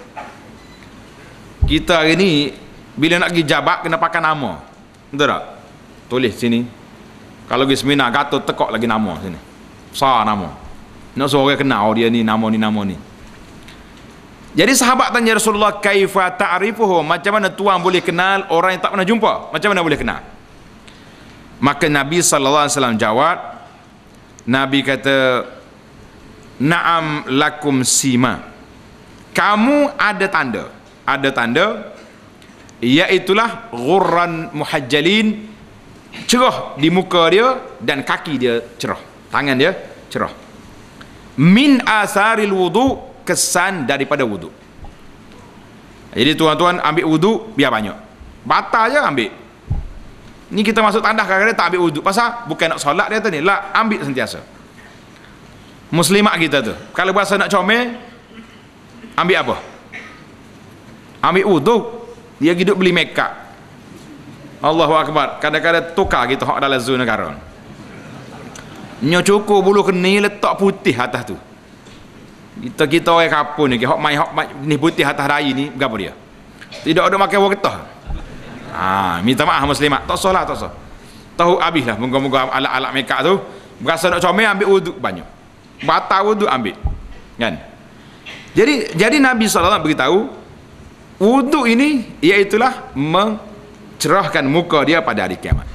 Kita hari ni bila nak pergi jabat kena pakai nama. Betul tak? Tulis sini. Kalau pergi seminar Gatot tekok lagi nama sini. Besar nama. Nak suruh orang kenal, oh, dia ni nama ni nama ni. Jadi sahabat tanya Rasulullah, kaifa ta'rifuhu? Macam mana tuan boleh kenal orang yang tak pernah jumpa? Macam mana boleh kenal? Maka Nabi SAW jawab, Nabi kata, na'am lakum sima. Kamu ada tanda. Ada tanda, iaitulah ghurran muhajjalin, cerah di muka dia dan kaki dia cerah, tangan dia cerah. Min asaril wudu, kesan daripada wudu. Jadi tuan-tuan ambil wudu biar banyak, batal je ambil. Ni kita masuk tandas kadang-kadang tak ambil wudu, pasal bukan nak solat dia tu ni, lah ambil sentiasa. Muslimat kita tu kalau berasa nak comel, ambil apa? Ambil wudu. Dia hidup beli make up. Allahu Akbar. Kadang-kadang tukar kita hak dalam zon negara. Nyo cukur bulu keni letak putih atas tu. Kita orang kapun ni, hak mai ni putih atas dahi ni, gapo dia? Tidak ada makan wang getah. Minta maaf muslimat, tak salah tak sah. Tahu habislah moga-moga alat-alat make up tu, berasa nak comel ambil wudu banyak. Batal wudu ambil. Kan? Jadi Nabi SAW beritahu, wudu ini iaitulah mencerahkan muka dia pada hari kiamat.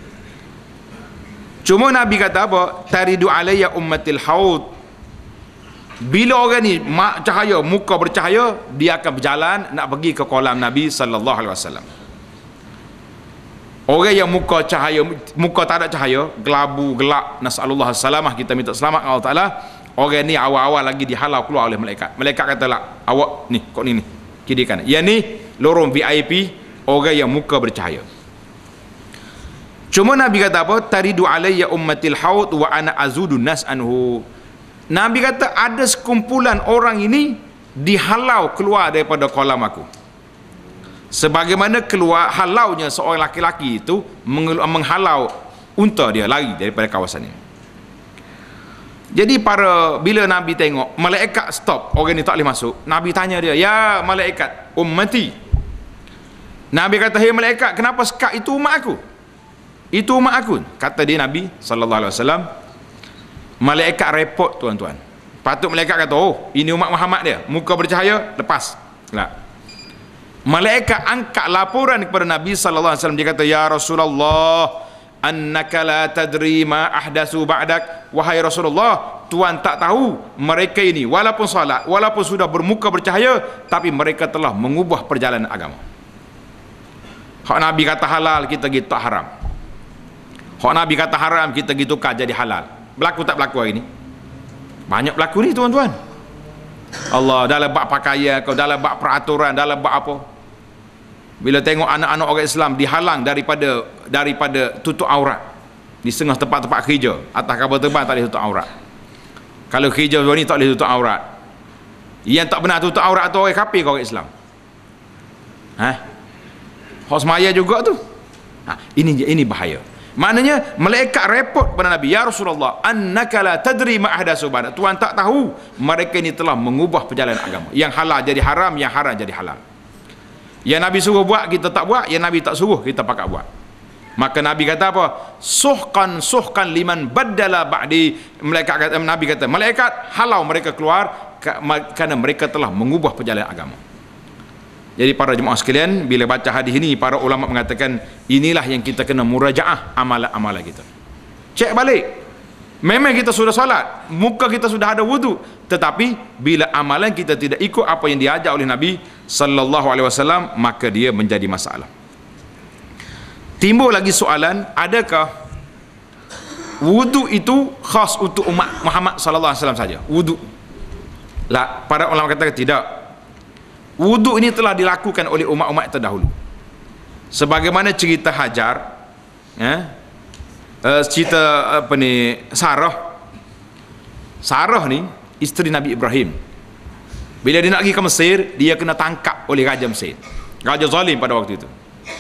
Cuma Nabi kata apa? Taridu alayya ummatil haud. Bila orang ni cahaya, muka bercahaya, dia akan berjalan nak pergi ke kolam Nabi sallallahu alaihi wasallam. Orang yang muka cahaya, muka tak ada cahaya, gelabu, gelap, nasallallahu salamah, kita minta selamat Allah Taala. Orang ni awal-awal lagi dihalau keluar oleh malaikat. Malaikat kata lah, awak ni, kok ni kiri kanan. Yang ni lorong VIP, orang yang muka bercahaya. Cuma Nabi kata apa? Taridu alayya ummatil haud wa ana azudun nas anhu. Nabi kata ada sekumpulan orang ini dihalau keluar daripada kolam aku. Sebagaimana keluar halaunya seorang laki-laki itu menghalau unta dia lari daripada kawasan ini. Jadi bila Nabi tengok malaikat stop, orang ni tak boleh masuk, Nabi tanya dia, ya malaikat ummati. Nabi kata, hei malaikat, kenapa sekat? Itu umat aku. Itu umat aku. Kata dia Nabi sallallahu alaihi wasallam, malaikat repot tuan-tuan. Patut malaikat kata, oh ini umat Muhammad dia, muka bercahaya, lepas. Tak. Malaikat angkat laporan kepada Nabi sallallahu alaihi wasallam, dia kata, ya Rasulullah, annaka la tadri ma ahdatsu ba'dak, wahai Rasulullah, tuan tak tahu mereka ini walaupun salat, walaupun sudah bermuka bercahaya, tapi mereka telah mengubah perjalanan agama. Hak Nabi kata halal, kita gitu tak haram. Hak Nabi kata haram, kita gitu tukar jadi halal. Berlaku tak berlaku hari ni? Banyak berlaku ni tuan-tuan. Allah, dalam bab pakaian kau, dalam bab peraturan, dalam bab apa, bila tengok anak-anak orang Islam dihalang daripada tutup aurat di setengah tempat-tempat kerja, atas kapal terbang tak boleh tutup aurat. Kalau kerja ni tak boleh tutup aurat. Yang tak benar tutup aurat tu orang kafir ke orang Islam? Hak semaya juga tu. Ini bahaya. Maknanya malaikat report pada Nabi, ya Rasulullah, annaka la tadri ma ahdatsu ba'da. Tuan tak tahu mereka ini telah mengubah perjalanan agama. Yang halal jadi haram, yang haram jadi halal. Yang Nabi suruh buat kita tak buat, yang Nabi tak suruh kita pakat buat. Maka Nabi kata apa? Suhkan liman baddala ba'di. Nabi kata malaikat halau mereka keluar kerana mereka telah mengubah perjalanan agama. Jadi para jemaah sekalian, bila baca hadis ini, para ulama mengatakan inilah yang kita kena murajaah amalan-amalan kita. Cek balik. Memang kita sudah salat, muka kita sudah ada wudu, tetapi bila amalan kita tidak ikut apa yang diajar oleh Nabi sallallahu alaihi wasallam, maka dia menjadi masalah. Timbul lagi soalan, adakah wudu itu khas untuk umat Muhammad sallallahu alaihi wasallam saja? Wudu. Lah, para ulama katakan tidak. Wudu ini telah dilakukan oleh umat-umat terdahulu. Sebagaimana cerita Hajar, cerita Sarah ni isteri Nabi Ibrahim. Bila dia nak pergi ke Mesir, dia kena tangkap oleh Raja Mesir, Raja zalim pada waktu itu.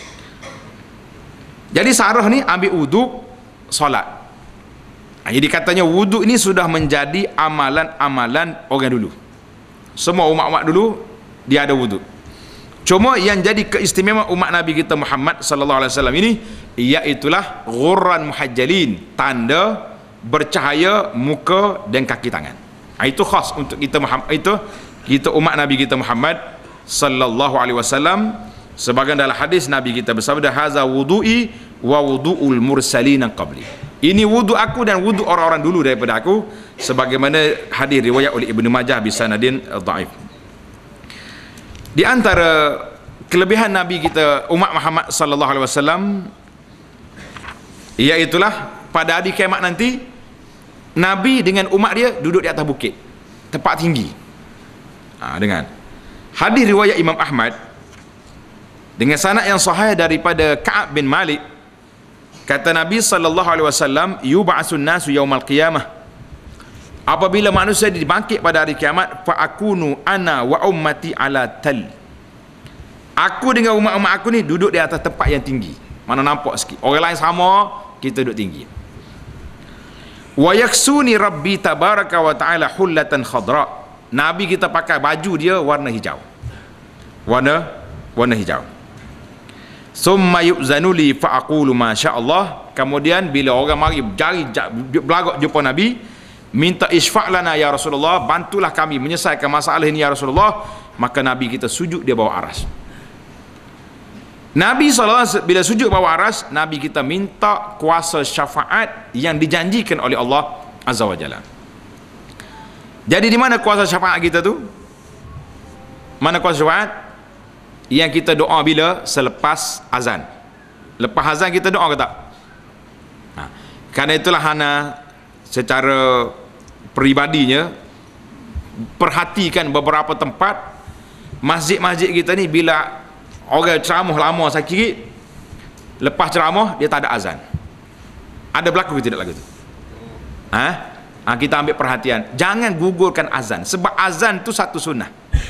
Jadi Sarah ni ambil wudu solat. Jadi katanya wudu ini sudah menjadi amalan-amalan orang dulu. Semua umat-umat dulu dia ada wudu. Cuma yang jadi keistimewaan umat Nabi kita Muhammad sallallahu alaihi wasallam ini, iaitulah ghurran muhajjalin, tanda bercahaya muka dan kaki tangan. Itu khas untuk kita Muhammad, itu kita umat Nabi kita Muhammad sallallahu alaihi wasallam. Sebagian dalam hadis Nabi kita bersabda, haza wudu'i wa wudu'ul mursalin qabli. Ini wudu aku dan wudu orang-orang dulu daripada aku, sebagaimana hadis riwayat oleh Ibnu Majah bi sanadin dhaif. Di antara kelebihan Nabi kita umat Muhammad sallallahu alaihi wasallam, iaitulah pada hari kiamat nanti Nabi dengan umat dia duduk di atas bukit, tempat tinggi. Dengan hadis riwayat Imam Ahmad dengan sanad yang sahih daripada Ka'ab bin Malik, kata Nabi sallallahu alaihi wasallam, yub'atsun nasu yaumal qiyamah, apabila manusia dibangkit pada hari kiamat, fa akunu ana wa ummati ala tal. Aku dengan umat-umat aku ni duduk di atas tempat yang tinggi. Mana nampak sikit. Orang lain sama, kita duduk tinggi. Wa yaksuni rabbi tabaraka wa ta'ala hullatan khadra. Nabi kita pakai baju dia warna hijau. Warna hijau. Summa yu'zanu li fa aqulu ma sya Allah. Kemudian bila orang mari belagak jumpa Nabi, minta isfa' lana ya Rasulullah, bantulah kami menyelesaikan masalah ini ya Rasulullah, maka Nabi kita sujud dia bawah aras. Nabi SAW bila sujud bawah aras, Nabi kita minta kuasa syafaat yang dijanjikan oleh Allah Azza wa Jalla. Jadi di mana kuasa syafaat kita tu? Mana kuasa syafaat? Yang kita doa bila selepas azan. Lepas azan kita doa ke tak? Kerana itulah hana secara peribadinya perhatikan beberapa tempat masjid-masjid kita ni, bila orang ceramah lama sikit, lepas ceramah dia tak ada azan. Ada berlaku ke tidak lagu tu? Kita ambil perhatian, jangan gugurkan azan, sebab azan tu satu sunnah.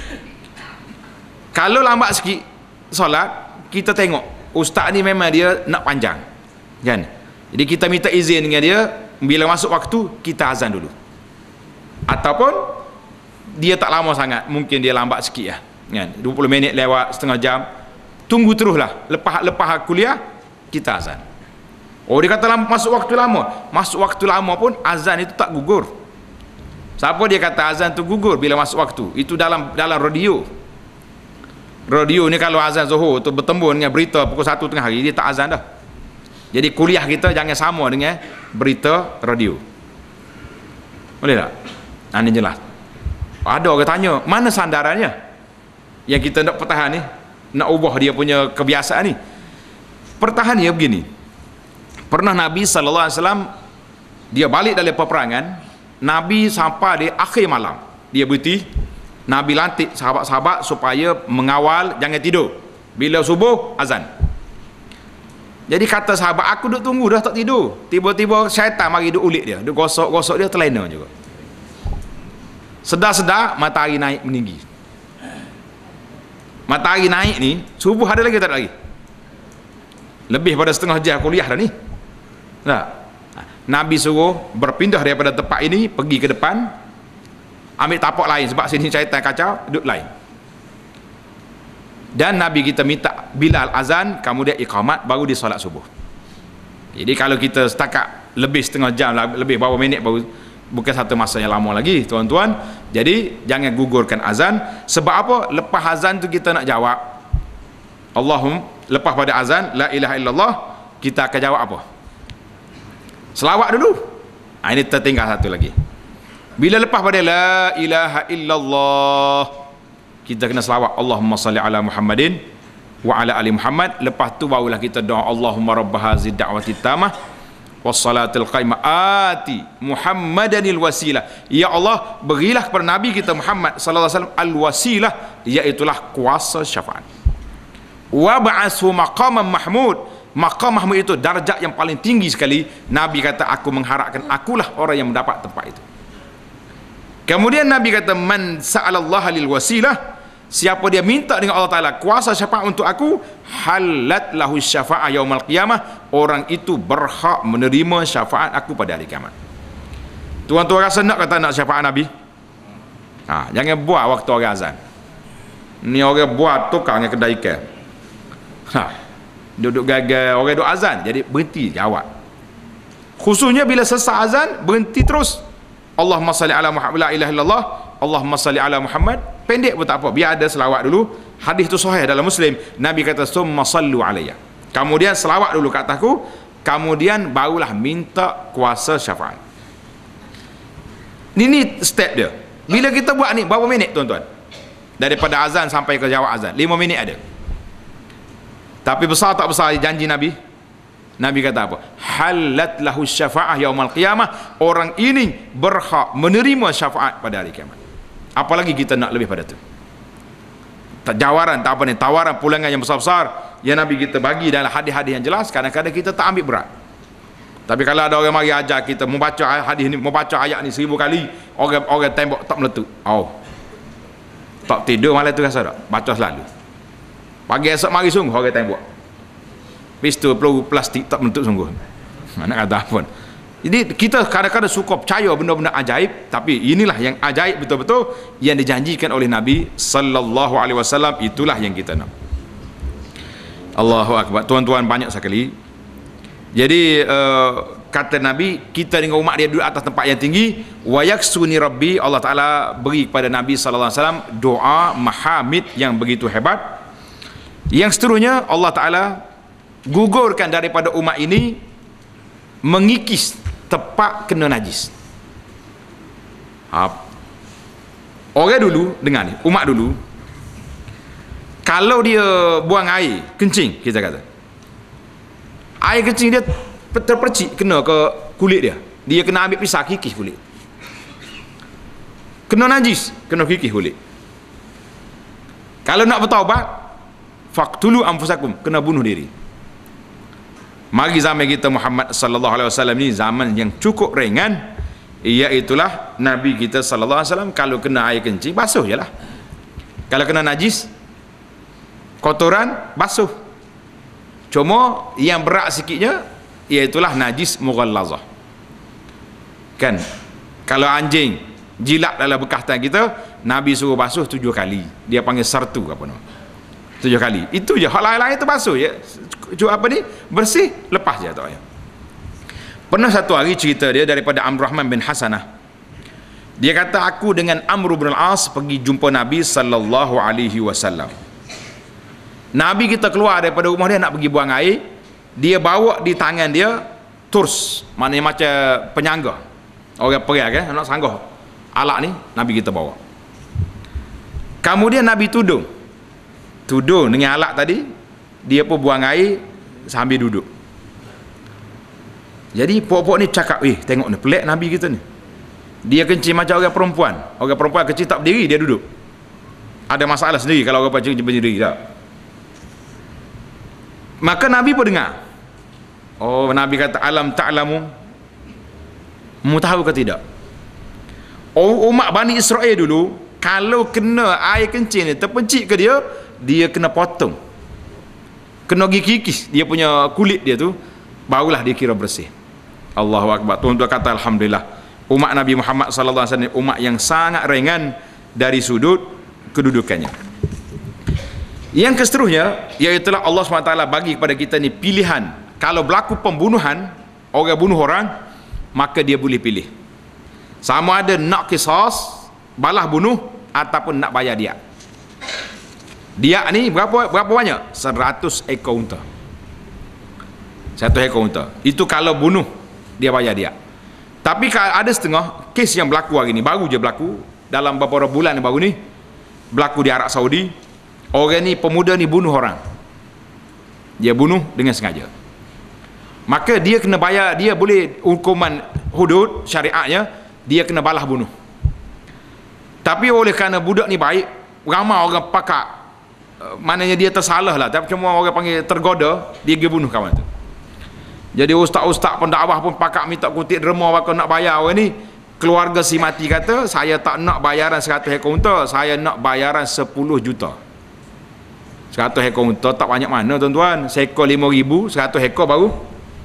Kalau lambat sikit solat, kita tengok ustaz ni memang dia nak panjang, kan? Jadi kita minta izin dengan dia, bila masuk waktu kita azan dulu. Ataupun dia tak lama sangat, mungkin dia lambat sikit lah, kan? 20 minit lewat, setengah jam, tunggu teruslah. Lepas kuliah kita azan. Oh, dia kata masuk waktu lama pun azan itu tak gugur. Siapa dia kata azan tu gugur bila masuk waktu? Itu dalam radio ni, kalau azan Zuhur tu bertembus dengan berita pukul 1 tengah hari, dia tak azan dah. Jadi kuliah kita jangan sama dengan berita radio. Boleh tak? Ini jelas. Ada orang tanya, mana sandarannya yang kita nak pertahan ni, nak ubah dia punya kebiasaan ni? Pertahannya begini. Pernah Nabi SAW, dia balik dari peperangan, Nabi sampai di akhir malam, dia berhenti, Nabi lantik sahabat-sahabat supaya mengawal jangan tidur. Bila subuh azan. Jadi kata sahabat, aku duduk tunggu dah tak tidur. Tiba-tiba syaitan mari duduk ulik dia, duduk gosok-gosok dia, terlena juga. Sedar-sedar matahari naik meninggi. Matahari naik ni, subuh ada lagi tak ada lagi? Lebih pada setengah jam kuliah dah ni. Tak? Nabi suruh berpindah daripada tempat ini, pergi ke depan, ambil tapak lain, sebab sini syaitan kacau, duduk lain. Dan Nabi kita minta Bilal azan, kemudian iqamat, baru dia solat subuh. Jadi kalau kita setakat lebih setengah jam, lebih berapa minit, baru bukan satu masa yang lama lagi, tuan-tuan. Jadi jangan gugurkan azan. Sebab apa? Lepas azan tu kita nak jawab lepas pada azan la ilaha illallah, kita akan jawab apa? Selawat dulu. Ini tertinggal satu lagi. Bila lepas pada la ilaha illallah, kita kena selawat Allahumma salli ala Muhammadin wa ala ali Muhammad. Lepas tu barulah kita doa Allahumma rabb hazihi da'wati tamah wassalatul qaimah ati Muhammadanil wasilah. Ya Allah, berilah kepada Nabi kita Muhammad sallallahu alaihi wasallam al-wasilah, iaitulah kuasa syafaat. Wa ba'athu maqaman mahmud. Maqam mahmud itu darjat yang paling tinggi sekali. Nabi kata, aku mengharapkan akulah orang yang mendapat tempat itu. Kemudian Nabi kata, man sa'alallaha lil wasilah, siapa dia minta dengan Allah Ta'ala kuasa syafaat untuk aku, halat lahu syafa'ah yaumal qiyamah, orang itu berhak menerima syafaat aku pada hari kiamat. Tuan-tuan rasa nak kata nak syafaat Nabi? Jangan buat waktu orang azan. Ni orang buat tukar dengan kedai ikan. Duduk gagal orang duduk azan, jadi berhenti jawab. Khususnya bila selesai azan, berhenti terus. Allahumma salli ala Muhammad, la ilaha illallah, Allahumma salli ala Muhammad. Pendek pun tak apa, biar ada selawat dulu. Hadis tu sahih dalam Muslim. Nabi kata, summa sallu alayya, kemudian selawat dulu ke atasku, kemudian barulah minta kuasa syafaat. Ini step dia. Bila kita buat ni, berapa minit tuan-tuan? Daripada azan sampai ke jawab azan, 5 minit ada. Tapi besar tak besar janji Nabi? Nabi kata apa? Halat lahu syafa'ah yaumal qiyamah, orang ini berhak menerima syafaat pada hari kiamat. Apalagi kita nak lebih pada tu? Jawaran tak apa ni, tawaran pulangan yang besar-besar yang Nabi kita bagi dalam hadis-hadis yang jelas. Kadang-kadang kita tak ambil berat. Tapi kalau ada orang mari ajar kita membaca hadis ni, membaca ayat ni 1000 kali, orang tembok tak meletup. Tak tidur malam tu rasa tak? Baca selalu. Pagi esok mari sungguh orang tembok. Pistol peluru plastik tak meletup sungguh. Nak kata apa? Jadi kita kadang-kadang suka percaya benda-benda ajaib, tapi inilah yang ajaib betul-betul yang dijanjikan oleh Nabi sallallahu alaihi wasallam. Itulah yang kita nak. Allahu akbar. Tuan-tuan, banyak sekali. Jadi kata Nabi, kita dengan umat dia duduk atas tempat yang tinggi. Wa yaksuni rabbi, Allah Taala beri kepada Nabi sallallahu alaihi wasallam doa mahamid yang begitu hebat. Yang seterusnya, Allah Ta'ala gugurkan daripada umat ini mengikis tepat kena najis. Orang dulu, dengar ni, umat dulu, kalau dia buang air kencing, kita kata air kencing dia terpercik kena ke kulit dia, dia kena ambil pisau kikis kulit, kena najis, kena kikis kulit. Kalau nak bertaubat, faqtulu anfusakum, kena bunuh diri. Mari zaman kita Muhammad sallallahu alaihi wasallam ni zaman yang cukup ringan, iaitulah Nabi kita sallallahu alaihi wasallam kalau kena air kencing basuh jelah. Kalau kena najis, kotoran, basuh. Cuma yang berat sikitnya iaitulah najis mughallazah. Kan? Kalau anjing jilat dalam bekas tangan kita, Nabi suruh basuh 7 kali. Dia panggil sartu apa nama? 7 kali. Itu je. Hal lain-lain tu basuh je. Apa ni? Bersih, lepas je tak payah. Pernah satu hari cerita dia daripada Amr Rahman bin Hasanah. Dia kata, aku dengan Amr bin Al-As pergi jumpa Nabi sallallahu alaihi wasallam. Nabi kita keluar daripada rumah dia nak pergi buang air. dia bawa di tangan dia turs, maknanya macam penyangga orang perang kan, nak sanggah alat ni Nabi kita bawa. Kemudian Nabi tudung dengan alat tadi, dia pun buang air sambil duduk. Jadi puak-puak ni cakap, tengok ni pelik Nabi kita ni, dia kencing macam orang perempuan kecil tak berdiri, dia duduk. Ada masalah sendiri kalau orang perempuan berdiri tak. Maka Nabi pun dengar. Oh, Nabi kata, alam ta'lamu, mu tahu ke tidak, umat Bani Israel dulu kalau kena air kencing ni terpencit ke dia kena potong, kena gigis dia punya kulit dia tu, barulah dia kira bersih. Allahu Akbar. Tuan-tuan kata alhamdulillah, umat Nabi Muhammad sallallahu alaihi wasallam umat yang sangat ringan dari sudut kedudukannya. Yang keseterusnya, iaitulah Allah SWT bagi kepada kita ni pilihan. Kalau berlaku pembunuhan, orang bunuh orang, maka dia boleh pilih sama ada nak qisas, balas bunuh, ataupun nak bayar diat. Diat ni berapa banyak? 100 ekor unta. 1 ekor unta. Itu kalau bunuh dia bayar diat. Tapi ada setengah kes yang berlaku hari ni, baru je berlaku dalam beberapa bulan yang baru ni, berlaku di Arab Saudi. Orang ni, pemuda ni bunuh orang, dia bunuh dengan sengaja, maka dia kena bayar, dia boleh hukuman hudud syariatnya, dia kena balas bunuh. Tapi oleh kerana budak ni baik, ramai orang pakak, maknanya dia tersalah lah, tapi cuma orang panggil tergoda, dia pergi bunuh kawan tu. Jadi ustaz-ustaz pendakwah pun pakak minta kutip derma bakal nak bayar orang ni. Keluarga si mati kata, saya tak nak bayaran 100 ekor unta, saya nak bayaran 10 juta. 100 ekor unta tak banyak mana tuan-tuan, seekor 5,000, 100 ekor baru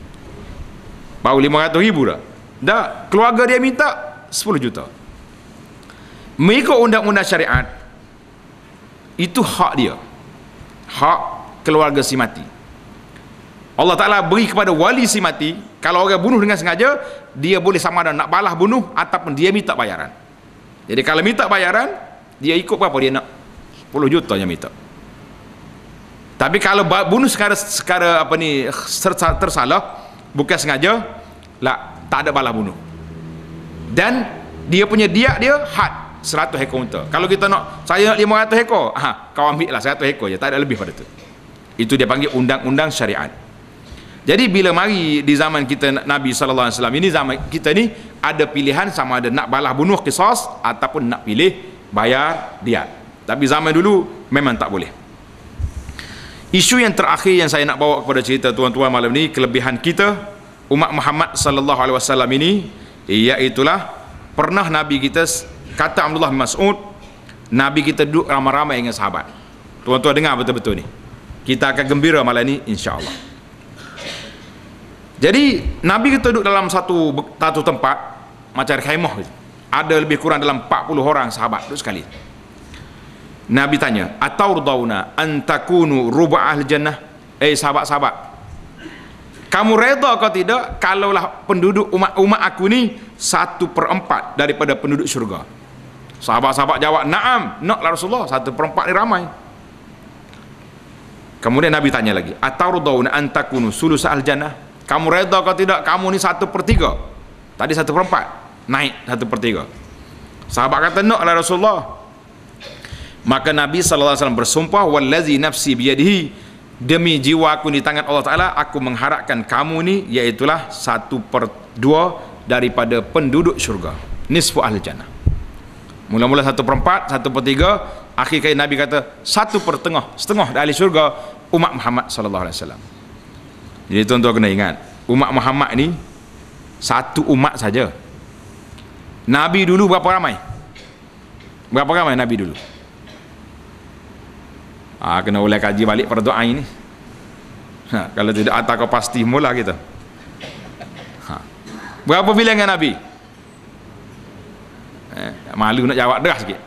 500,000 dah. Dah, keluarga dia minta 10 juta. Mengikut undang-undang syariat, itu hak dia, hak keluarga si mati. Allah Ta'ala beri kepada wali si mati, kalau orang bunuh dengan sengaja, dia boleh sama ada nak balas bunuh ataupun dia minta bayaran. Jadi kalau minta bayaran, dia ikut berapa dia nak, 10 juta yang minta. Tapi kalau bunuh secara apa ni, tersalah, bukan sengaja, lah, tak ada balas bunuh. Dan dia punya diat dia had 100 ekor unta. Kalau kita nak, saya nak 500 ekor, kau ambil lah 100 ekor je, tak ada lebih pada tu. Itu dia panggil undang-undang syariat. Jadi bila mari di zaman kita Nabi sallallahu alaihi wasallam ini, zaman kita ni ada pilihan sama ada nak balas bunuh qisas ataupun nak pilih bayar diat. Tapi zaman dulu memang tak boleh. Isu yang terakhir yang saya nak bawa kepada cerita tuan-tuan malam ni, kelebihan kita umat Muhammad sallallahu alaihi wasallam ini, iaitulah pernah Nabi kita, kata Abdullah bin Mas'ud, Nabi kita duduk ramai-ramai dengan sahabat. Tuan-tuan dengar betul-betul ni, kita akan gembira malam ni insya-Allah. Jadi Nabi kita duduk dalam satu tempat macam khaimah gitu. Ada lebih kurang dalam 40 orang sahabat duduk sekali. Nabi tanya, "Ataurdauna an takunu rub'al jannah?" Sahabat-sahabat, kamu reda atau tidak kalaulah penduduk umat aku ni 1/4 daripada penduduk syurga? Sahabat-sahabat jawab, "Na'am, naklah Rasulullah, 1/4 ni ramai." Kemudian Nabi tanya lagi, "Ataurdauna an takunu sulusal jannah?" Kamu reda atau tidak kamu ni 1/3? Tadi 1/4, naik 1/3. Sahabat kata, naklah Rasulullah. Maka Nabi SAW bersumpah, wallazi nafsi biyadihi, demi jiwaku di tangan Allah Ta'ala, aku mengharapkan kamu ni iaitulah 1/2 daripada penduduk syurga, nisfu ahli jannah. Mula-mula 1/4, 1/3, akhir kali Nabi kata 1/2 dari ahli syurga umat Muhammad SAW. Jadi tuan-tuan kena ingat, umat Muhammad ni satu umat saja. Nabi dulu berapa ramai? Berapa ramai Nabi dulu? Kena boleh kaji balik pada doa ini. Kalau tidak atas kau pasti mula kita. Berapa bilangan Nabi? Malu nak jawab deras sikit.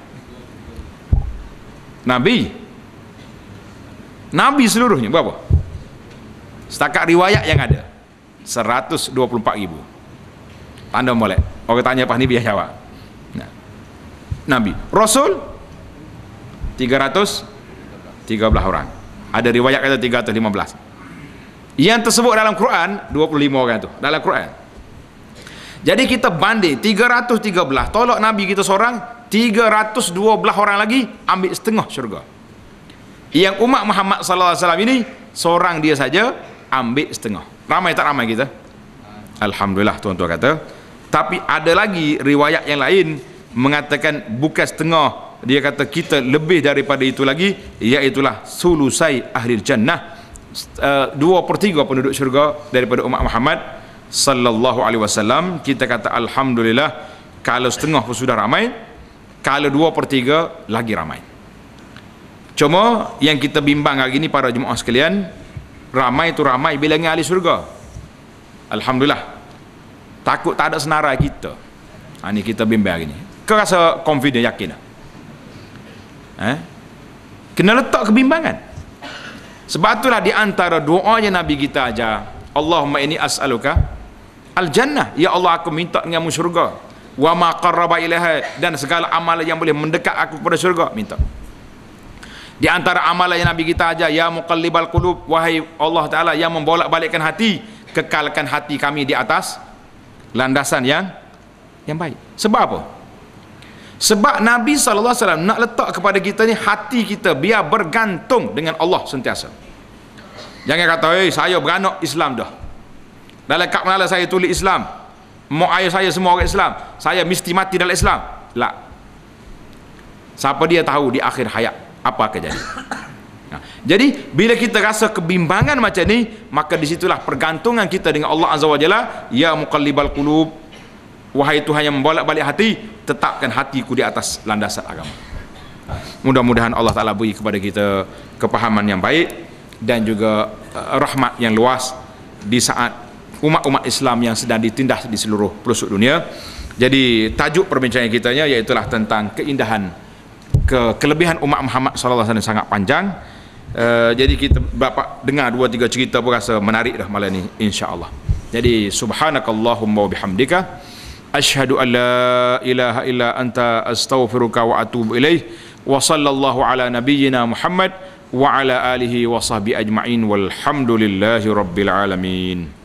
Nabi seluruhnya berapa? Setakat riwayat yang ada 124,000. Tanda molek. Orang tanya apa ni biar jawab. Nabi, Rasul 313 orang. Ada riwayat kata 315. Yang tersebut dalam Quran 25 orang tu dalam Quran. Jadi kita banding 313 tolak Nabi kita seorang, 312 orang lagi ambil setengah syurga. Yang umat Muhammad sallallahu alaihi wasallam ini seorang dia saja ambil setengah. Ramai tak ramai kita? Alhamdulillah, tuan-tuan kata. Tapi ada lagi riwayat yang lain mengatakan bukan setengah, dia kata kita lebih daripada itu lagi, iaitulah sulusai ahli jannah, 2/3 penduduk syurga daripada umat Muhammad sallallahu alaihi wasallam. Kita kata alhamdulillah, kalau setengah pun sudah ramai, kalau 2/3 lagi ramai. Cuma yang kita bimbang hari ini para jemaah sekalian, ramai tu ramai bilangan ahli syurga. Alhamdulillah, takut tak ada senarai kita. Ini kita bimbang hari ini. Kau rasa confident, yakin tak? Kena letak kebimbangan. Sebab itulah di antara doa yang Nabi kita ajar, Allahumma inni as'aluka al-jannah, ya Allah aku minta denganmu syurga, wa ma qarraba ilaiha, dan segala amalan yang boleh mendekat aku kepada syurga, minta. Di antara amalan yang Nabi kita ajar, ya muqallibal qulub, wahai Allah Ta'ala yang membolak-balikkan hati, kekalkan hati kami di atas landasan yang baik. Sebab apa? Sebab Nabi SAW nak letak kepada kita ni hati kita biar bergantung dengan Allah sentiasa. Jangan kata, saya beranak Islam dah, dalam kad menala saya tulis Islam, mak ayah saya semua orang Islam, saya mesti mati dalam Islam. Tak. Siapa dia tahu di akhir hayat apa akan jadi. Jadi bila kita rasa kebimbangan macam ni, maka disitulah pergantungan kita dengan Allah Azza wa Jalla. Ya muqallibal qulub, wahai Tuhan yang membolak-balik hati, tetapkan hatiku di atas landasan agama. Mudah-mudahan Allah Ta'ala beri kepada kita kepahaman yang baik dan juga rahmat yang luas di saat umat-umat Islam yang sedang ditindas di seluruh pelosok dunia. Jadi tajuk perbincangan kitanya iaitulah tentang keindahan, kelebihan umat Muhammad sallallahu alaihi wasallam sangat panjang. Jadi kita dapat dengar 2-3 cerita pun rasa menarik dah malam ni, insya-Allah. Jadi subhanakallahumma wa bihamdika asyhadu an la ilaha illa anta astaghfiruka wa atubu ilaih, wa sallallahu ala nabiyyina Muhammad wa ala alihi wa sahbihi ajma'in, walhamdulillahi rabbil alamin.